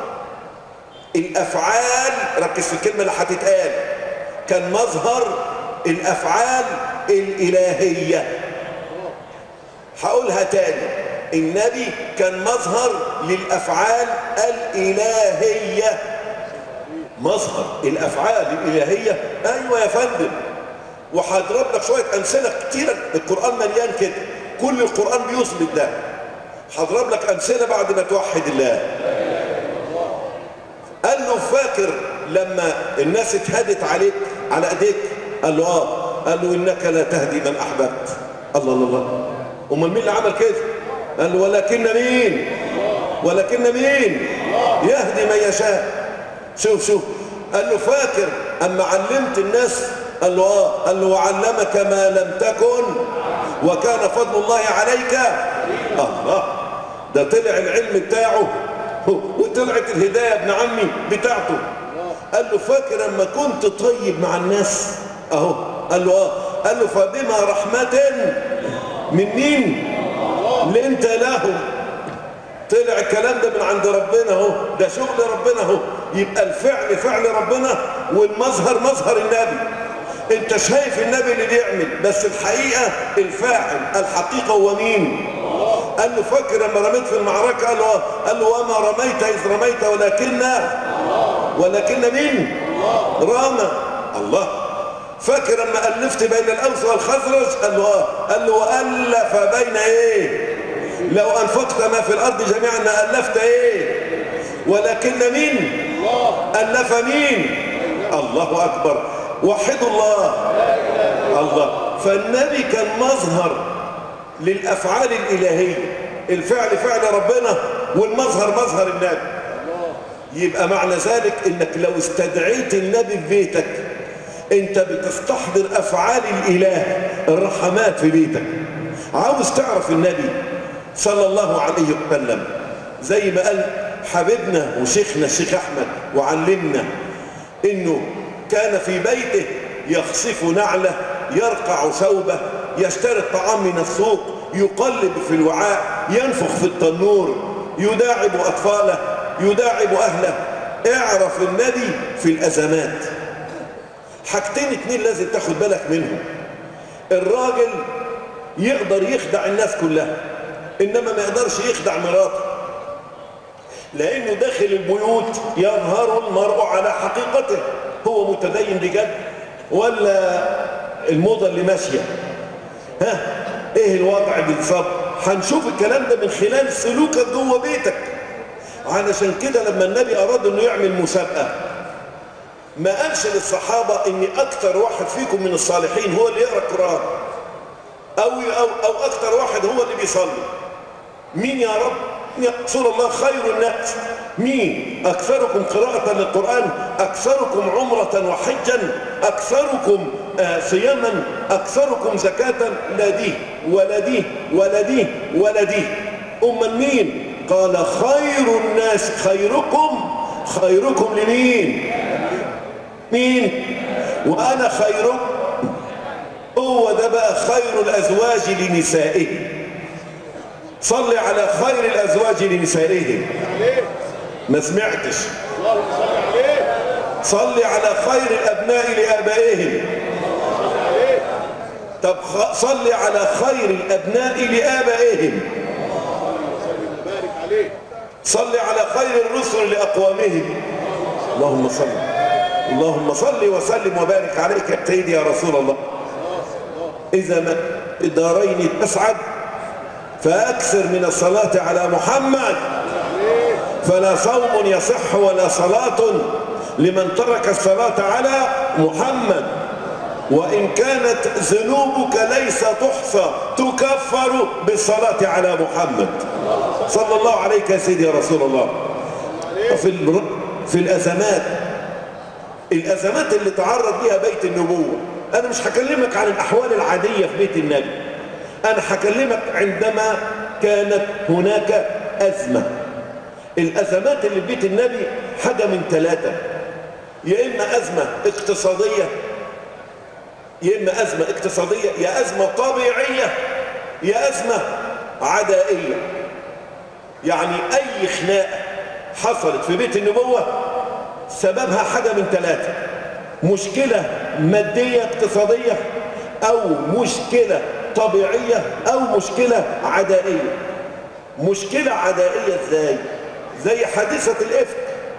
الافعال، ركز في الكلمه اللي هتتقال، كان مظهر الافعال الالهيه. هقولها تاني، النبي كان مظهر للافعال الالهيه. مظهر الافعال الالهيه، ايوه يا فندم. وهضرب لك شويه امثله كتيره، القران مليان كده، كل القران بيثبت ده. هضرب لك امثله بعد ما توحد الله. قال له فاكر لما الناس اتهدت عليك على ايديك؟ قال له اه. قال له انك لا تهدي من احببت. الله الله الله، امال مين اللي عمل كده؟ قال له ولكن مين؟ ولكن مين؟ يهدي من يشاء. شوف شوف، قال له فاكر اما علمت الناس؟ قال له اه. قال له وعلمك ما لم تكن وكان فضل الله عليك. الله، ده طلع العلم بتاعه وطلعت الهدايه يا ابن عمي بتاعته. قال له فاكر اما كنت طيب مع الناس؟ اهو. قال له اه. قال له فبما رحمه من مين؟ لانت له. طلع الكلام ده من عند ربنا اهو، ده شغل ربنا اهو. يبقى الفعل فعل ربنا والمظهر مظهر النبي. انت شايف النبي اللي بيعمل، بس الحقيقه الفاعل الحقيقه هو مين؟ قال له فاكر لما رميت في المعركه؟ قال له قال له وما رميت اذ رميت ولكن ولكن مين؟ رمى الله. فاكر لما ألفت بين الأوس والخزرج؟ قال له اه. قال له وألف بين ايه؟ لو أنفقت ما في الأرض جميعا لألفت ايه؟ ولكن مين؟ ألف مين؟ الله أكبر. وحدوا الله. الله. فالنبي كان مظهر للأفعال الإلهية، الفعل فعل ربنا والمظهر مظهر النبي. يبقى معنى ذلك انك لو استدعيت النبي في بيتك انت بتستحضر افعال الاله، الرحمات في بيتك. عاوز تعرف النبي صلى الله عليه وسلم زي ما قال حبيبنا وشيخنا الشيخ احمد وعلمنا انه كان في بيته يخصف نعله، يرقع ثوبه، يشتري الطعام من السوق، يقلب في الوعاء، ينفخ في التنور، يداعب اطفاله، يداعب اهله. اعرف النبي في الازمات. حاجتين اتنين لازم تاخد بالك منهم. الراجل يقدر يخدع الناس كلها، انما ما يقدرش يخدع مراته، لانه داخل البيوت يظهر المرء على حقيقته. هو متدين بجد ولا الموضه اللي ماشيه؟ ها ايه الوضع بالظبط؟ هنشوف الكلام ده من خلال سلوكك جوه بيتك. علشان كده لما النبي اراد انه يعمل مسابقه ما قالش للصحابه ان اكتر واحد فيكم من الصالحين هو اللي يقرا القران، او او او اكتر واحد هو اللي بيصلي. مين يا رب؟ يا رسول الله خير الناس. مين؟ اكثركم قراءه للقران، اكثركم عمره وحجا، اكثركم آه صياما، اكثركم زكاه. لا دي ولا دي ولا دي ولا دي. امال مين؟ قال خير الناس خيركم. خيركم لمين؟ مين؟ وانا خيركم. هو ده بقى خير الازواج لنسائه. صلي على خير الازواج لنسائه. ما سمعتش؟ صلي على خير الابناء لابائهم. طب صلي على خير الابناء لابائهم. صلي على خير الرسل لاقوامهم. اللهم صل اللهم صل وسلم وبارك عليك يا سيدي يا رسول الله. اذا ما الدارين تسعد فاكثر من الصلاه على محمد، فلا صوم يصح ولا صلاه لمن ترك الصلاه على محمد. وإن كانت ذنوبك ليس تحصى تكفر بالصلاة على محمد صلى الله عليك يا سيدي يا رسول الله. في في الأزمات الأزمات اللي تعرض لها بيت النبوة، أنا مش هكلمك عن الأحوال العادية في بيت النبي، أنا هكلمك عندما كانت هناك أزمة. الأزمات اللي في بيت النبي حاجة من ثلاثة: يا إما أزمة اقتصادية، يا إما أزمة اقتصادية، يا أزمة طبيعية، يا أزمة عدائية. يعني أي خناقة حصلت في بيت النبوة سببها حاجة من ثلاثة: مشكلة مادية اقتصادية، أو مشكلة طبيعية، أو مشكلة عدائية. مشكلة عدائية إزاي؟ زي حادثة الإفك،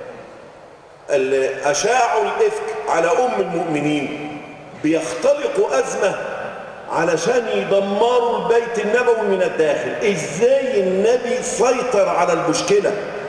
اللي أشاعوا الإفك على أم المؤمنين، بيختلقوا أزمة علشان يدمروا البيت النبوي من الداخل. إزاي النبي سيطر على المشكلة؟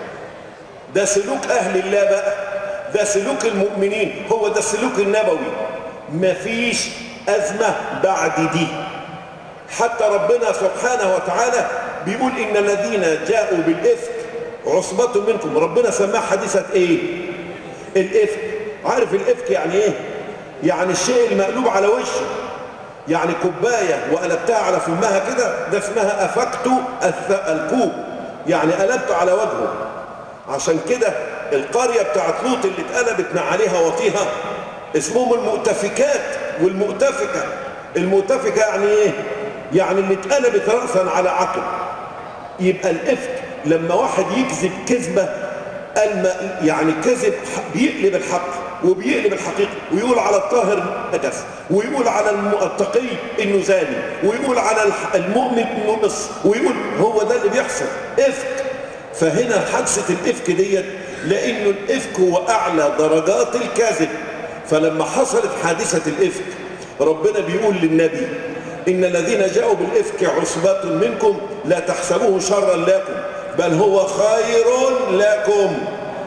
ده سلوك أهل الله بقى، ده سلوك المؤمنين، هو ده السلوك النبوي. مفيش أزمة بعد دي. حتى ربنا سبحانه وتعالى بيقول إن الذين جاءوا بالإفك عصبة منكم. ربنا سماه حادثة إيه؟ الإفك. عارف الإفك يعني إيه؟ يعني الشيء المقلوب على وشه. يعني كوباية وقلبتها على فمها كده، ده اسمها أفكت الكوب، يعني قلبته على وجهه. عشان كده القرية بتاعت لوط اللي اتقلبت مع عليها وطيها اسمهم المؤتفكات والمؤتفكة. المؤتفكة يعني ايه؟ يعني اللي اتقلبت رأسا على عقل. يبقى الإفك لما واحد يكذب كذبة، يعني كذب بيقلب الحق وبيقلب الحقيقة، ويقول على الطاهر نجس، ويقول على التقي انه زاني، ويقول على المؤمن انه نص، ويقول هو ده اللي بيحصل إفك. فهنا حادثة الإفك ديت، لأنه الإفك هو أعلى درجات الكذب. فلما حصلت حادثة الإفك ربنا بيقول للنبي إن الذين جاءوا بالإفك عصبة منكم لا تحسبوه شرا لكم بل هو خير لكم.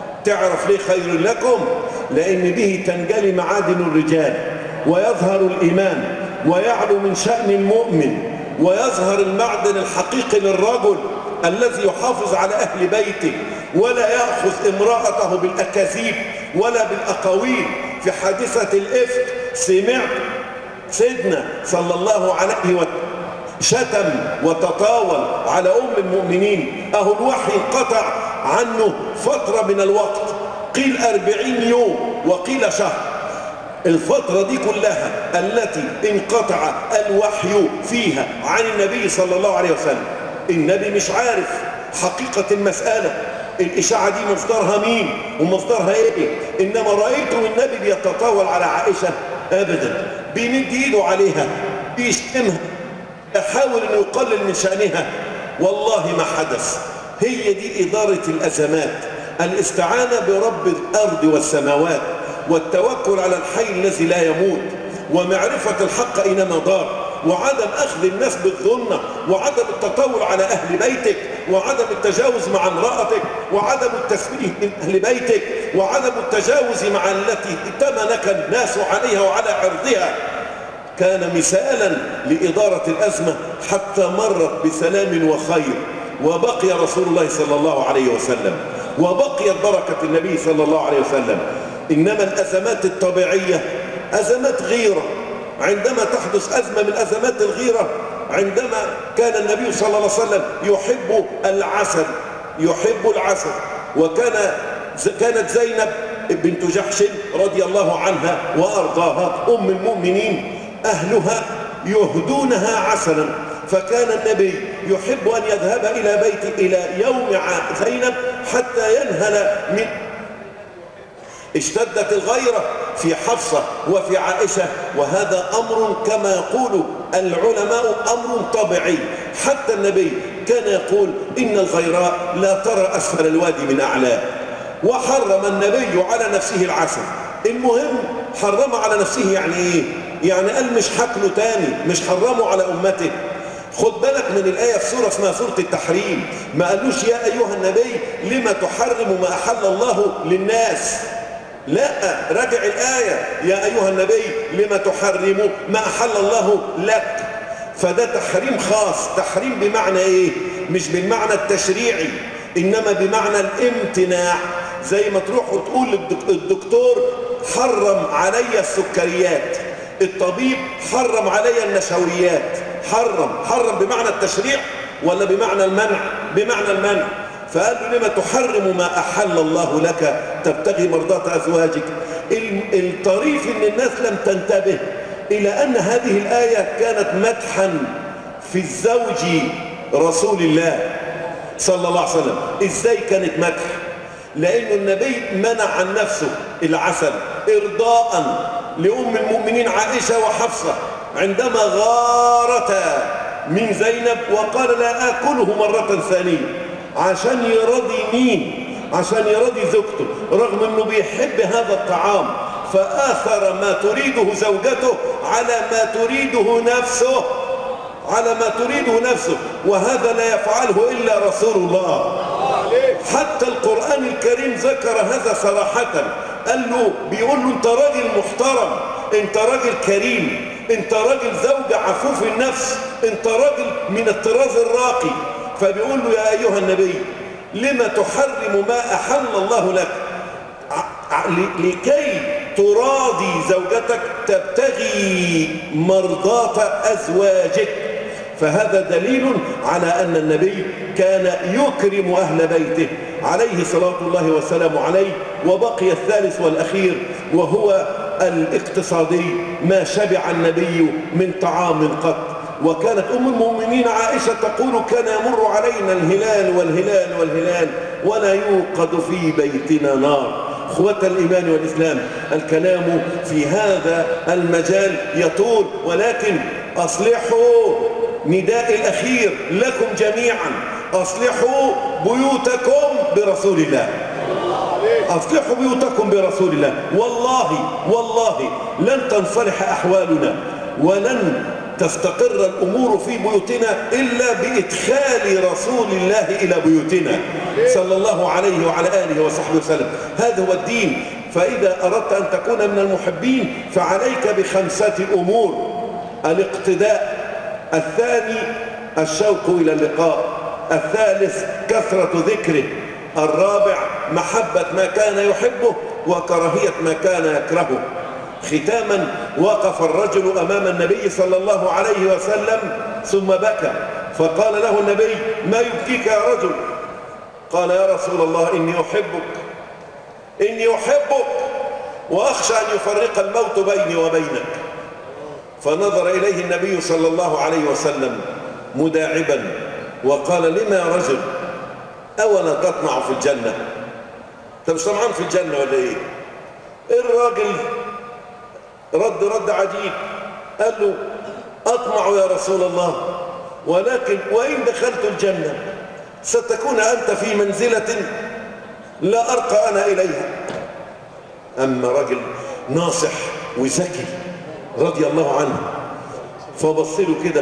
تعرف ليه خير لكم؟ لأن به تنجلي معادن الرجال ويظهر الإيمان ويعلو من شأن المؤمن ويظهر المعدن الحقيقي للرجل الذي يحافظ على أهل بيته ولا يأخذ امرأته بالأكاذيب ولا بالأقاويل. في حادثة الإفك سمعت سيدنا صلى الله عليه وسلم شتم وتطاول على أم المؤمنين، أهو الوحي انقطع عنه فترة من الوقت، قيل أربعين يوم وقيل شهر. الفترة دي كلها التي انقطع الوحي فيها عن النبي صلى الله عليه وسلم، النبي مش عارف حقيقة المسألة، الإشاعة دي مصدرها مين ومصدرها إيه. إنما رأيت النبي بيتطاول على عائشة أبدا، بيمد إيده عليها، بيشتمها، يحاول أن يقلل من شأنها. والله ما حدث. هي دي إدارة الأزمات، الاستعانة برب الأرض والسماوات والتوكل على الحي الذي لا يموت ومعرفة الحق أينما دار وعدم أخذ الناس بالظنة وعدم التطاول على أهل بيتك وعدم التجاوز مع امرأتك وعدم التسبيح من أهل بيتك وعدم التجاوز مع التي ائتمنك الناس عليها وعلى عرضها. كان مثالا لإدارة الأزمة حتى مرت بسلام وخير، وبقي رسول الله صلى الله عليه وسلم وبقيت بركة النبي صلى الله عليه وسلم. إنما الأزمات الطبيعية أزمات غيرة. عندما تحدث أزمة من أزمات الغيرة، عندما كان النبي صلى الله عليه وسلم يحب العسل يحب العسل وكان كانت زينب بنت جحش رضي الله عنها وأرضاها أم المؤمنين أهلها يهدونها عسلا، فكان النبي يحب أن يذهب إلى بيته إلى يوم زينب حتى ينهل من. اشتدت الغيرة في حفصة وفي عائشة، وهذا أمر كما يقول العلماء أمر طبيعي. حتى النبي كان يقول إن الغيراء لا ترى أسفل الوادي من أعلاه، وحرم النبي على نفسه العسل. المهم حرم على نفسه يعني إيه؟ يعني قال مش حكله تاني، مش حرمه على أمته. خد بالك من الآية في سورة اسمها سورة التحريم، ما قالوش يا أيها النبي لما تحرم ما أحل الله للناس، لا، راجع الآية يا أيها النبي لما تحرم ما أحل الله لك. فده تحريم خاص. تحريم بمعنى إيه؟ مش بالمعنى التشريعي، إنما بمعنى الامتناع. زي ما تروح وتقول الدكتور حرم علي السكريات، الطبيب حرم علي النشويات. حرم حرم بمعنى التشريع ولا بمعنى المنع؟ بمعنى المنع. فقال له لما تحرم ما أحل الله لك تبتغي مرضات أزواجك. الطريف إن الناس لم تنتبه إلى أن هذه الآية كانت مدحا في الزوج رسول الله صلى الله عليه وسلم. إزاي كانت مدح؟ لأن النبي منع عن نفسه العسل إرضاء لأم المؤمنين عائشة وحفصة عندما غارتا من زينب وقال لا آكله مرة ثانية، عشان يرضي مين؟ عشان يرضي زوجته، رغم أنه بيحب هذا الطعام، فآثر ما تريده زوجته على ما تريده نفسه على ما تريده نفسه وهذا لا يفعله إلا رسول الله. حتى القرآن الكريم ذكر هذا صراحة، قال له بيقول له أنت راجل محترم، أنت راجل كريم، أنت راجل زوج عفوف النفس، أنت راجل من الطراز الراقي. فبيقول له يا أيها النبي لما تحرم ما أحل الله لك لكي تراضي زوجتك تبتغي مرضات أزواجك. فهذا دليل على أن النبي كان يكرم أهل بيته عليه صلاة الله وسلامه عليه. وبقي الثالث والأخير وهو الاقتصادي، ما شبع النبي من طعام قط. وكانت أم المؤمنين عائشة تقول كان يمر علينا الهلال والهلال والهلال ولا يوقد في بيتنا نار. اخوة الإيمان والإسلام، الكلام في هذا المجال يطول، ولكن أصلحوا نداء الأخير لكم جميعا، أصلحوا بيوتكم برسول الله، أصلحوا بيوتكم برسول الله. والله والله لن تنصلح أحوالنا ولن تستقر الأمور في بيوتنا إلا بإدخال رسول الله إلى بيوتنا صلى الله عليه وعلى آله وصحبه وسلم. هذا هو الدين. فإذا أردت أن تكون من المحبين فعليك بخمسة أمور: الاقتداء، الثاني الشوق إلى اللقاء، الثالث كثرة ذكره، الرابع محبة ما كان يحبه وكراهية ما كان يكرهه. ختاما، وقف الرجل أمام النبي صلى الله عليه وسلم ثم بكى، فقال له النبي: ما يبكيك يا رجل؟ قال: يا رسول الله، إني أحبك إني أحبك وأخشى أن يفرق الموت بيني وبينك. فنظر إليه النبي صلى الله عليه وسلم مداعبا وقال: لما يا رجل؟ أولا تطمع في الجنة؟ أنت مش طمعان في الجنة ولا إيه؟ الراجل رد رد عجيب، قال له: أطمع يا رسول الله، ولكن وإن دخلت الجنة ستكون أنت في منزلة لا أرقى أنا إليها. أما رجل ناصح وذكي رضي الله عنه فبص له كده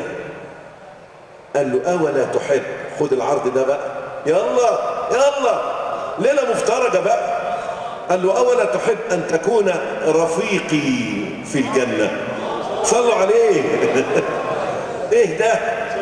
قال له: أولا تحب؟ خد العرض ده بقى، يلا يلا ليلة مفترجة بقى. قال له: أولا تحب أن تكون رفيقي في الجنة؟ صلوا عليه. إيه ده؟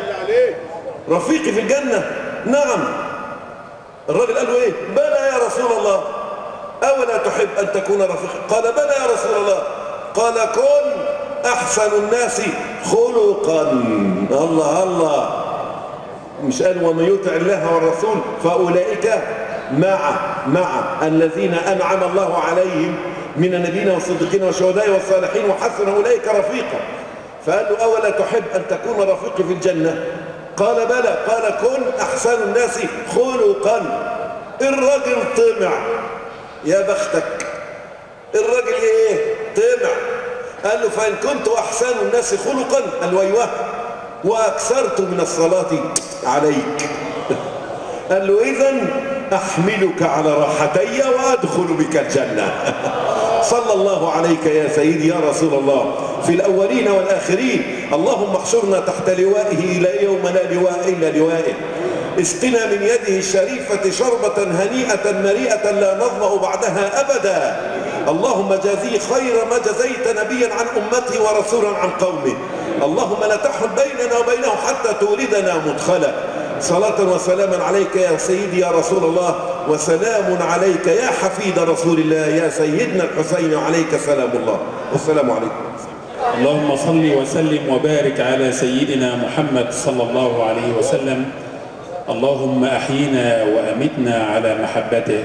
رفيقي في الجنة؟ نعم. الراجل قال له: إيه؟ بلى يا رسول الله. أولا تحب أن تكون رفيقي؟ قال: بلى يا رسول الله. قال: كن أحسن الناس خلقا. الله الله، مش قال: ومن يطع الله والرسول فأولئك مع مع الذين أنعم الله عليهم من النبيين والصديقين والشهداء والصالحين وحسن أولئك رفيقا. فقال له: أولا تحب أن تكون رفيقي في الجنة؟ قال: بلى. قال: كن أحسن الناس خلقا. الراجل طمع، يا بختك. الراجل ايه؟ طمع. قال له: فإن كنت أحسن الناس خلقا، قال له: أيوه، وأكثرت من الصلاة عليك. قال له: إذن أحملك على راحتي وأدخل بك الجنة. صلى الله عليك يا سيدي يا رسول الله في الأولين والآخرين. اللهم احشرنا تحت لوائه إلى يوم لا لواء إلا لوائه. اسقنا من يده الشريفة شربة هنيئة مريئة لا نظمأ بعدها أبدا. اللهم جازيه خير ما جزيت نبيا عن أمته ورسولا عن قومه. اللهم لا تحل بيننا وبينه حتى توردنا مدخلا. صلاة وسلاما عليك يا سيدي يا رسول الله، وسلام عليك يا حفيد رسول الله يا سيدنا الحسين، عليك سلام الله. والسلام عليكم. اللهم صل وسلم وبارك على سيدنا محمد صلى الله عليه وسلم. اللهم أحينا وأمتنا على محبته،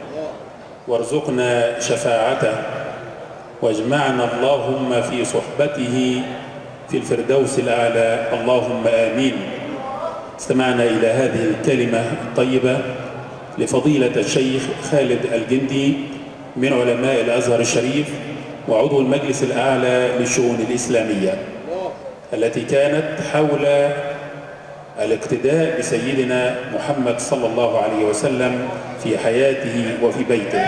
وارزقنا شفاعته، واجمعنا اللهم في صحبته في الفردوس الأعلى، اللهم آمين. استمعنا إلى هذه الكلمة الطيبة لفضيلة الشيخ خالد الجندي من علماء الأزهر الشريف وعضو المجلس الأعلى للشؤون الإسلامية، التي كانت حول الاقتداء بسيدنا محمد صلى الله عليه وسلم في حياته وفي بيته.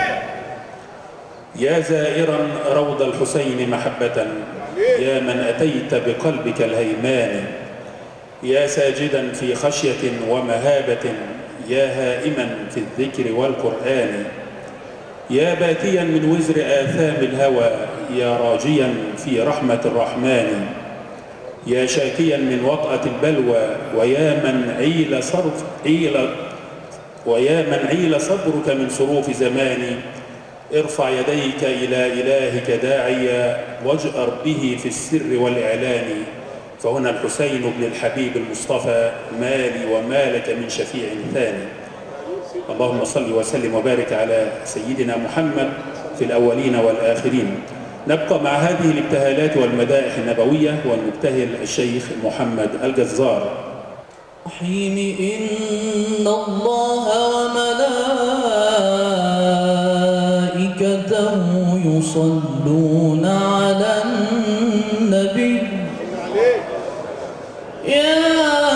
يا زائرا روض الحسين محبة، يا من أتيت بقلبك الهيمان، يا ساجدا في خشية ومهابة، يا هائما في الذكر والقرآن، يا باكيا من وزر آثام الهوى، يا راجيا في رحمة الرحمن، يا شاكيا من وطأة البلوى، ويا من عيل صرف عيل ويا من عيل صبرك من صروف زماني، ارفع يديك إلى إلهك داعيا، واجأر به في السر والإعلان، فهنا الحسين بن الحبيب المصطفى، مالي ومالك من شفيع ثاني. اللهم صل وسلم وبارك على سيدنا محمد في الأولين والآخرين. نبقى مع هذه الابتهالات والمدائح النبوية والمبتهل الشيخ محمد الجزار. حين إن الله وملائكته يصلون على النبي، يا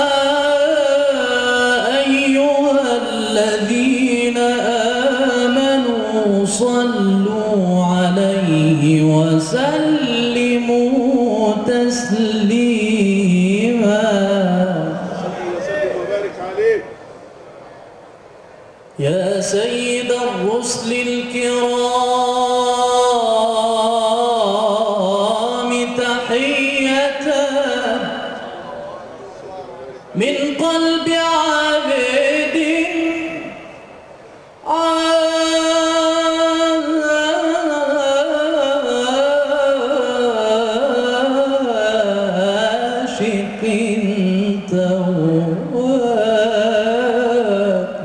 أيها الذين آمنوا صلوا عليه وسلموا تسليما. تسليما. يا سيد الرسل الكرام تحية من قلب عابد عاشق تواك.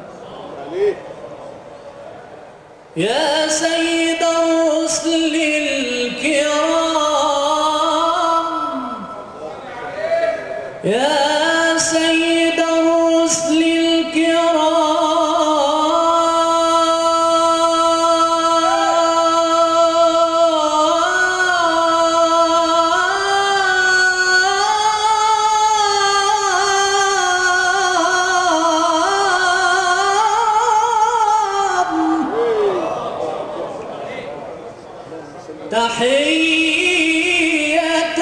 يا سيد الرسل الكرام يا سيد الرسل الكرام تحية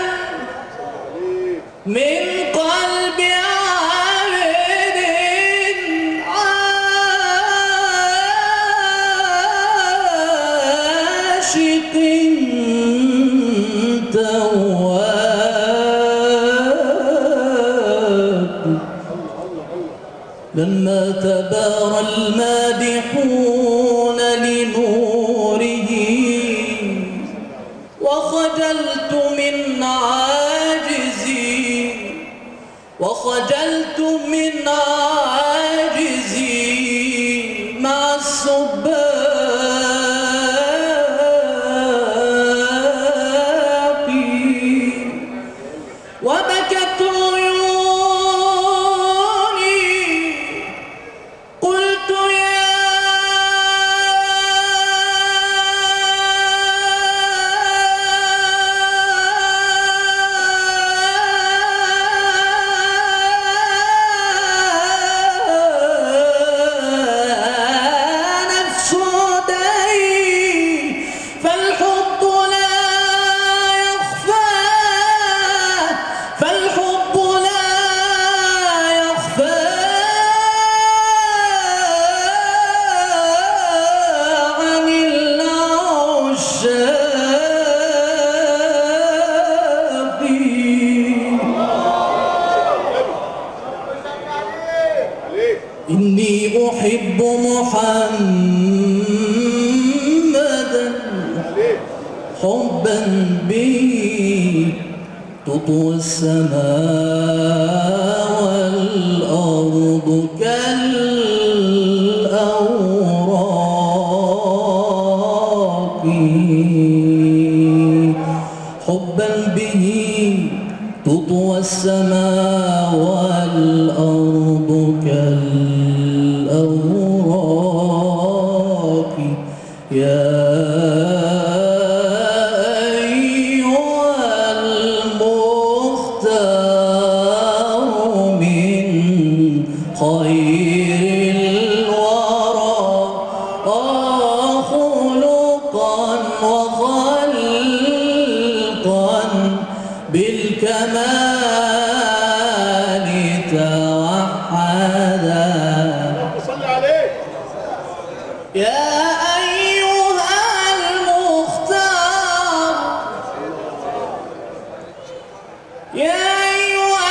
من قلب عابد عاشق تواك. لما تبارى المادحون لنوره وخجلت من عاجزي وخجلت من عاجزي مع السباق وبكت عيوني قلت يا إني أحب محمدا حبا به تطوى السماء والأرض كالأوراق. حبا به تطوى السماء والأرض كالأوراق. يا أيها المختار من خير الورى خلقا وخلقا بالكمال توحدا. صل عليه. يا أيها المختار يا أيها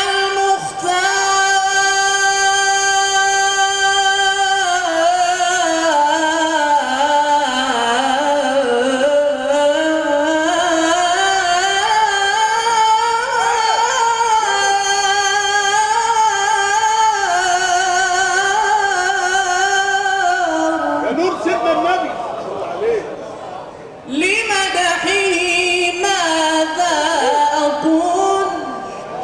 المختار يا نور سيدنا النبي صل عليه. لمدحه ماذا أقول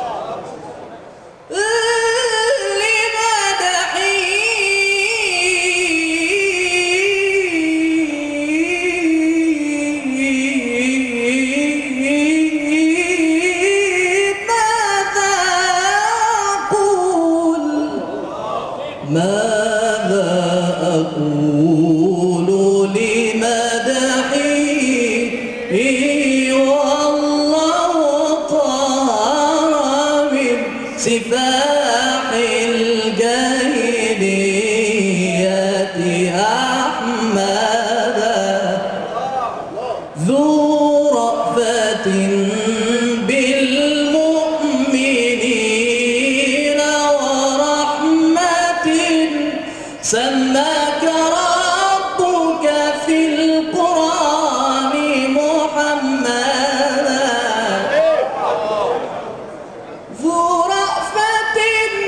سفاح الجاهلية أحمدا ذو رأفة بالمؤمنين ورحمة سماك ربك في القرآن محمدا ذو رأفة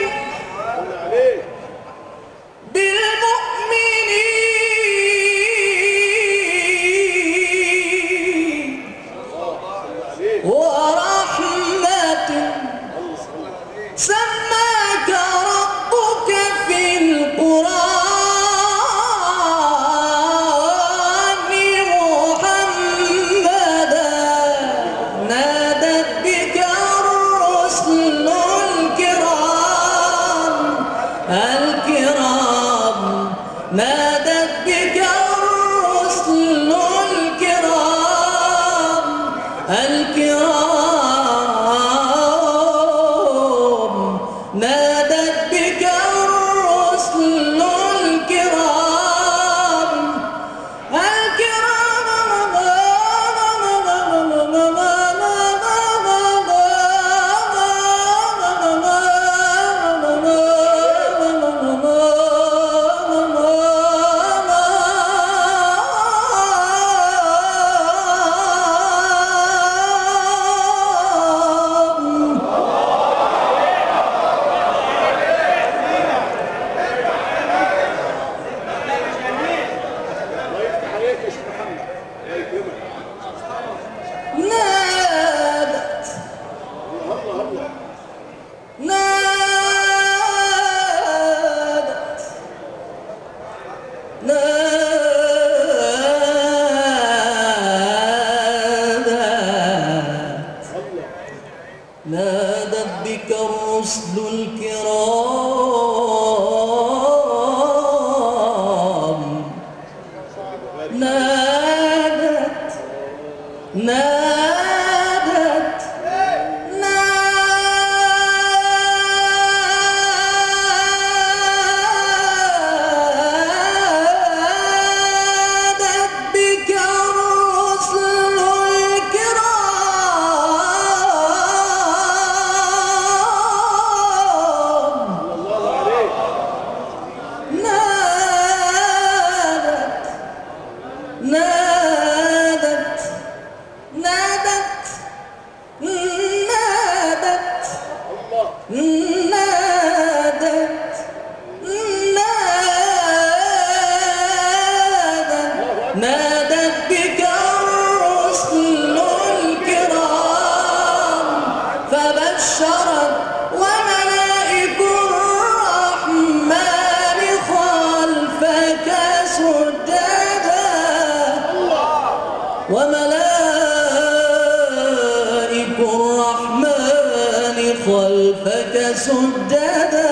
بالمؤمنين ورحمة سماك ربك في القرآن محمدا نادت بك الرسل الكرام الكرام نادت بك الرسل الكرام الكرام نادت بك الرسل الكرام نادت نادت نادت نادت بك الرسل الكرام نادت نادت نادت بك الرسل الكرام نادت نادت نادت نادت نادت نادت نادت بك الرسل الكرام فبشرت وملائك الرحمن خلفك سجدا وملائك الرحمن خلفك سجدا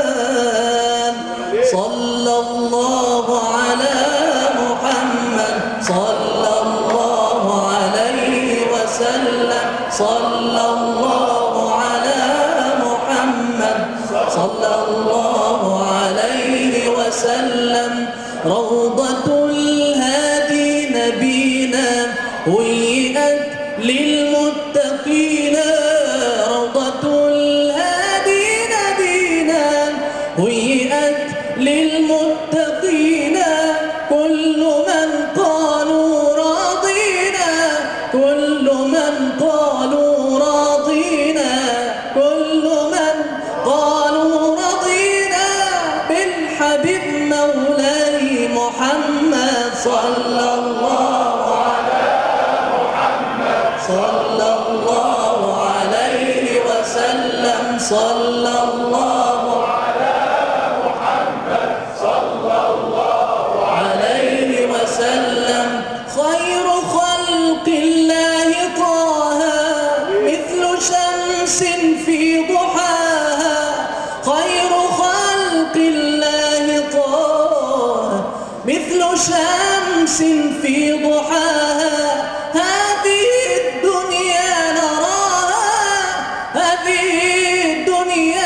صلى الله على محمد صلى الله عليه وسلم صلى الله على محمد صلى الله عليه وسلم روضة الهادي نبينا هيئت للمتقين روضة الهادي نبينا هيئت للمتقين كل من قالوا راضينا كل من قالوا راضينا كل من قالوا رضينا بالحبيب مولاي محمد صلى الله على محمد صلى الله عليه وسلم صلى الله على محمد صلى الله عليه وسلم خير خلق الله طه مثل شمس في ضحاها خير خلق الله طه مثل شمس في ضحاها هذه الدنيا نراها هذه الدنيا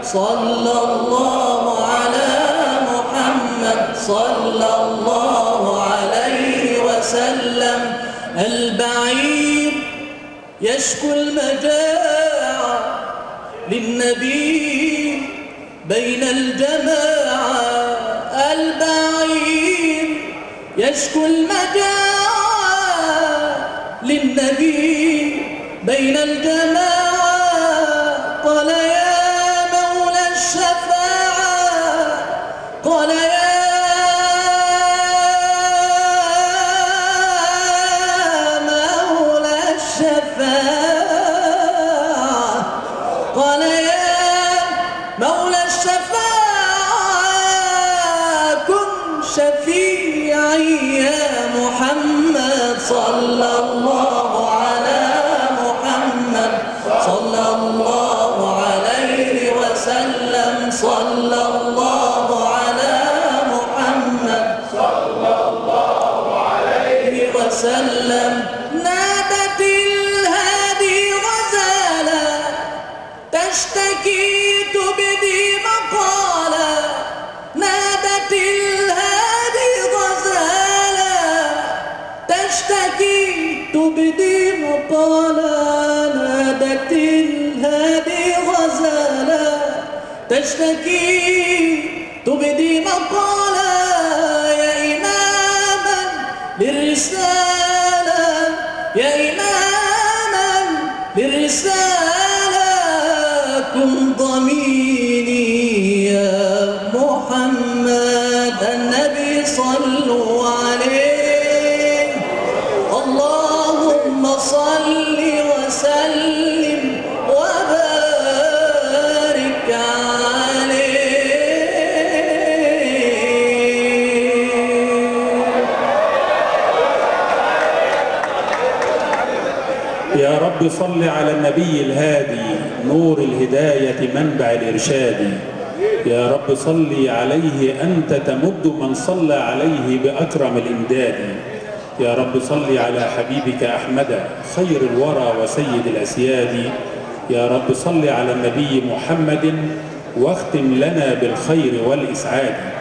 صلى الله على محمد صلى الله عليه وسلم. البعير يشكو المجاعة للنبي بين الجماعة. البعير يشكو المجاعة للنبي بين الجماعة. قال يا مولى الشفاعة قال يا مولى الشفاعة قال يا مولى الشفاعة كن شفيعي يا محمد صلى الله على محمد صلى الله عليه وسلم. صلى الله على محمد صلى الله عليه وسلم. نادت الهادي غزالة تشتكي تبدي مقالة. نادت الهادي غزالة تشتكي تبدي مقالة. نادت الهادي غزالة تشتكي تبدي مقالة. يا إماما للرسالة يا إماما للرسالة كن ضميني يا محمد. النبي صلوا عليه اللهم صل وسلم وبارك يا رب صل على النبي الهادي نور الهداية منبع الإرشاد. يا رب صل عليه أنت تمد من صلى عليه بأكرم الإمداد. يا رب صل على حبيبك أحمد خير الورى وسيد الأسياد. يا رب صل على النبي محمد واختم لنا بالخير والإسعاد.